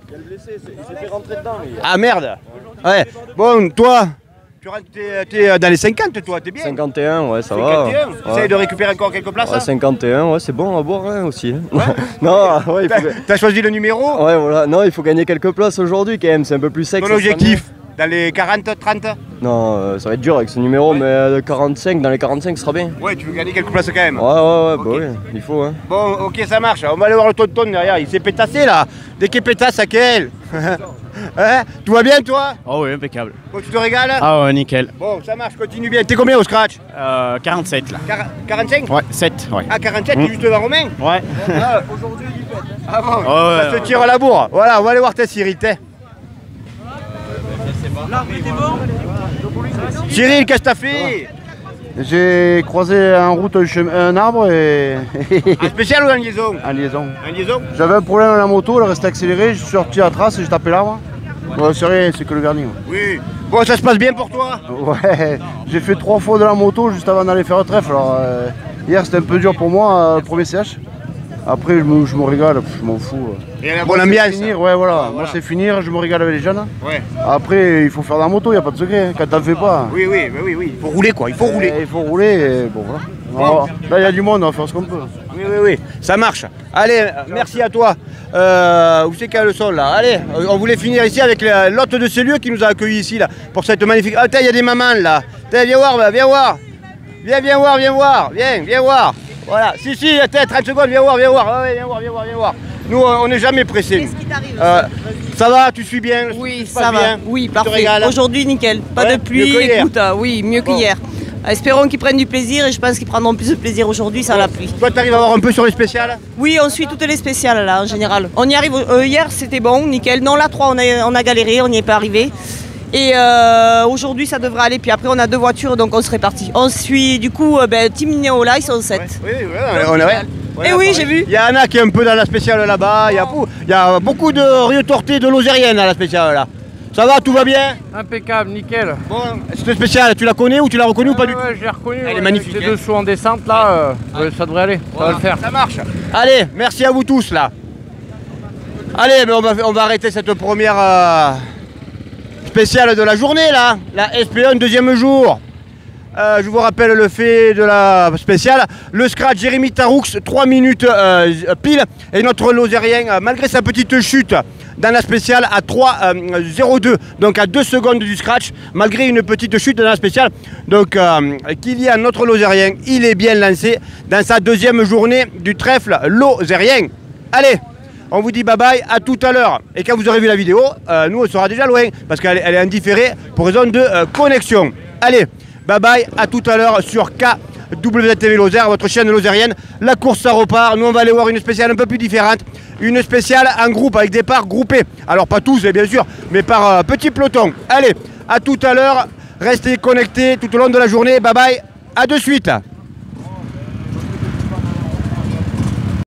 Ah merde. Ouais, bon, toi, t'es dans les 50, toi, t'es bien? 51, ouais, ça 51. va. Tu essayes de récupérer encore quelques places? Ouais, 51, ouais, c'est bon à boire hein, aussi. Ouais. Non, ouais, T'as choisi le numéro? Ouais, voilà. Non, il faut gagner quelques places aujourd'hui quand même, c'est un peu plus sec. Ton objectif? Dans les 40, 30? Non, ça va être dur avec ce numéro, mais 45, dans les 45, ce sera bien. Ouais, tu veux gagner quelques places quand même? Ouais, bah oui, il faut. Hein. Bon, ok, ça marche. On va aller voir le tonton derrière. Il s'est pétassé là. Dès qu'il pétasse, à quel? Hein? Tout va bien toi? Oh oui, impeccable. Bon, tu te régales? Ah ouais, nickel. Bon, ça marche, continue bien. T'es combien au scratch? 47 là. 45? Ouais, 7, ouais. Ah, 47, t'es juste devant Romain? Ouais. Aujourd'hui, ah bon, oh, ouais, ça se tire à la bourre. Voilà, on va aller voir tes Cyril. Cyril, qu'est-ce que t'as fait? J'ai croisé en route un arbre et... Un spécial ou en liaison? En liaison. En liaison? J'avais un problème à la moto, elle restait accélérée, je suis sorti à la trace et j'ai tapé l'arbre. Ouais, c'est rien, c'est que le vernis. Oui. Bon, ça se passe bien pour toi? Ouais, j'ai fait 3 fois de la moto juste avant d'aller faire le trèfle. Alors, hier c'était un peu dur pour moi, premier CH. Après je me régale, je m'en fous. Et la bonne ambiance. Finir, ouais, voilà. Moi c'est finir, je me régale avec les jeunes. Ouais. Après il faut faire de la moto, il n'y a pas de secret, quand t'en fais pas. Oui, il faut rouler quoi, il faut rouler. Il faut rouler et bon voilà. Alors, là il y a du monde, on va faire ce qu'on peut. Oui, ça marche. Allez, merci à toi. Où c'est qu'il y a le sol là? Allez, on voulait finir ici avec l'hôte de ces lieux qui nous a accueillis ici là, pour cette magnifique... Ah, il y a des mamans là. Viens voir, viens voir. Viens voir. Voilà, si, attends, 30 secondes, viens voir. Ouais, viens voir. Nous, on n'est jamais pressés. Qu'est-ce qui t'arrive? Ça va, tu suis bien? Oui, ça va. Oui, parfait. Aujourd'hui, nickel. Pas Ouais, de pluie, mieux que hier. écoute, oui, mieux qu'hier. Espérons qu'ils prennent du plaisir et je pense qu'ils prendront plus de plaisir aujourd'hui sans la pluie. Toi, tu arrives à avoir un peu sur les spéciales? Oui, on suit toutes les spéciales là, en général. On y arrive. Hier, c'était bon, nickel. Non, la 3, on a galéré, on n'y est pas arrivé. Et aujourd'hui, ça devrait aller. Puis après, on a 2 voitures, donc on se répartit. On suit du coup Team Mineola, ils sont 7. Oui, on est vrai. Et oui, j'ai vu. Il y en a qui est un peu dans la spéciale là-bas. Il y a beaucoup de riotortés de l'Ozérienne dans la spéciale là. Ça va, tout va bien? Impeccable, nickel. Bon, cette spéciale, tu la connais ou tu l'as reconnue ou pas du tout? Ouais, je l'ai reconnue. Elle est magnifique. Ces dessous en descente là, ça devrait aller. Ça va le faire. Ça marche. Allez, merci à vous tous là. Allez, mais on va arrêter cette première spéciale de la journée là. La SP1, deuxième jour. Je vous rappelle le fait de la spéciale. Le scratch Jérémy Taroux, 3 minutes pile. Et notre Lozérien, malgré sa petite chute dans la spéciale, à 3,02. Donc à 2 secondes du scratch, malgré une petite chute dans la spéciale. Donc Kylian, notre Lozérien, il est bien lancé dans sa deuxième journée du trèfle Lozérien. Allez, on vous dit bye bye, à tout à l'heure. Et quand vous aurez vu la vidéo, nous on sera déjà loin parce qu'elle est indifférée pour raison de connexion. Allez, bye bye, à tout à l'heure sur KWTV Lozère, votre chaîne lozérienne. La course ça repart, nous on va aller voir une spéciale un peu plus différente. Une spéciale en groupe avec des parts groupés. Alors pas tous bien sûr, mais par petits pelotons. Allez, à tout à l'heure, restez connectés tout au long de la journée. Bye bye, à de suite.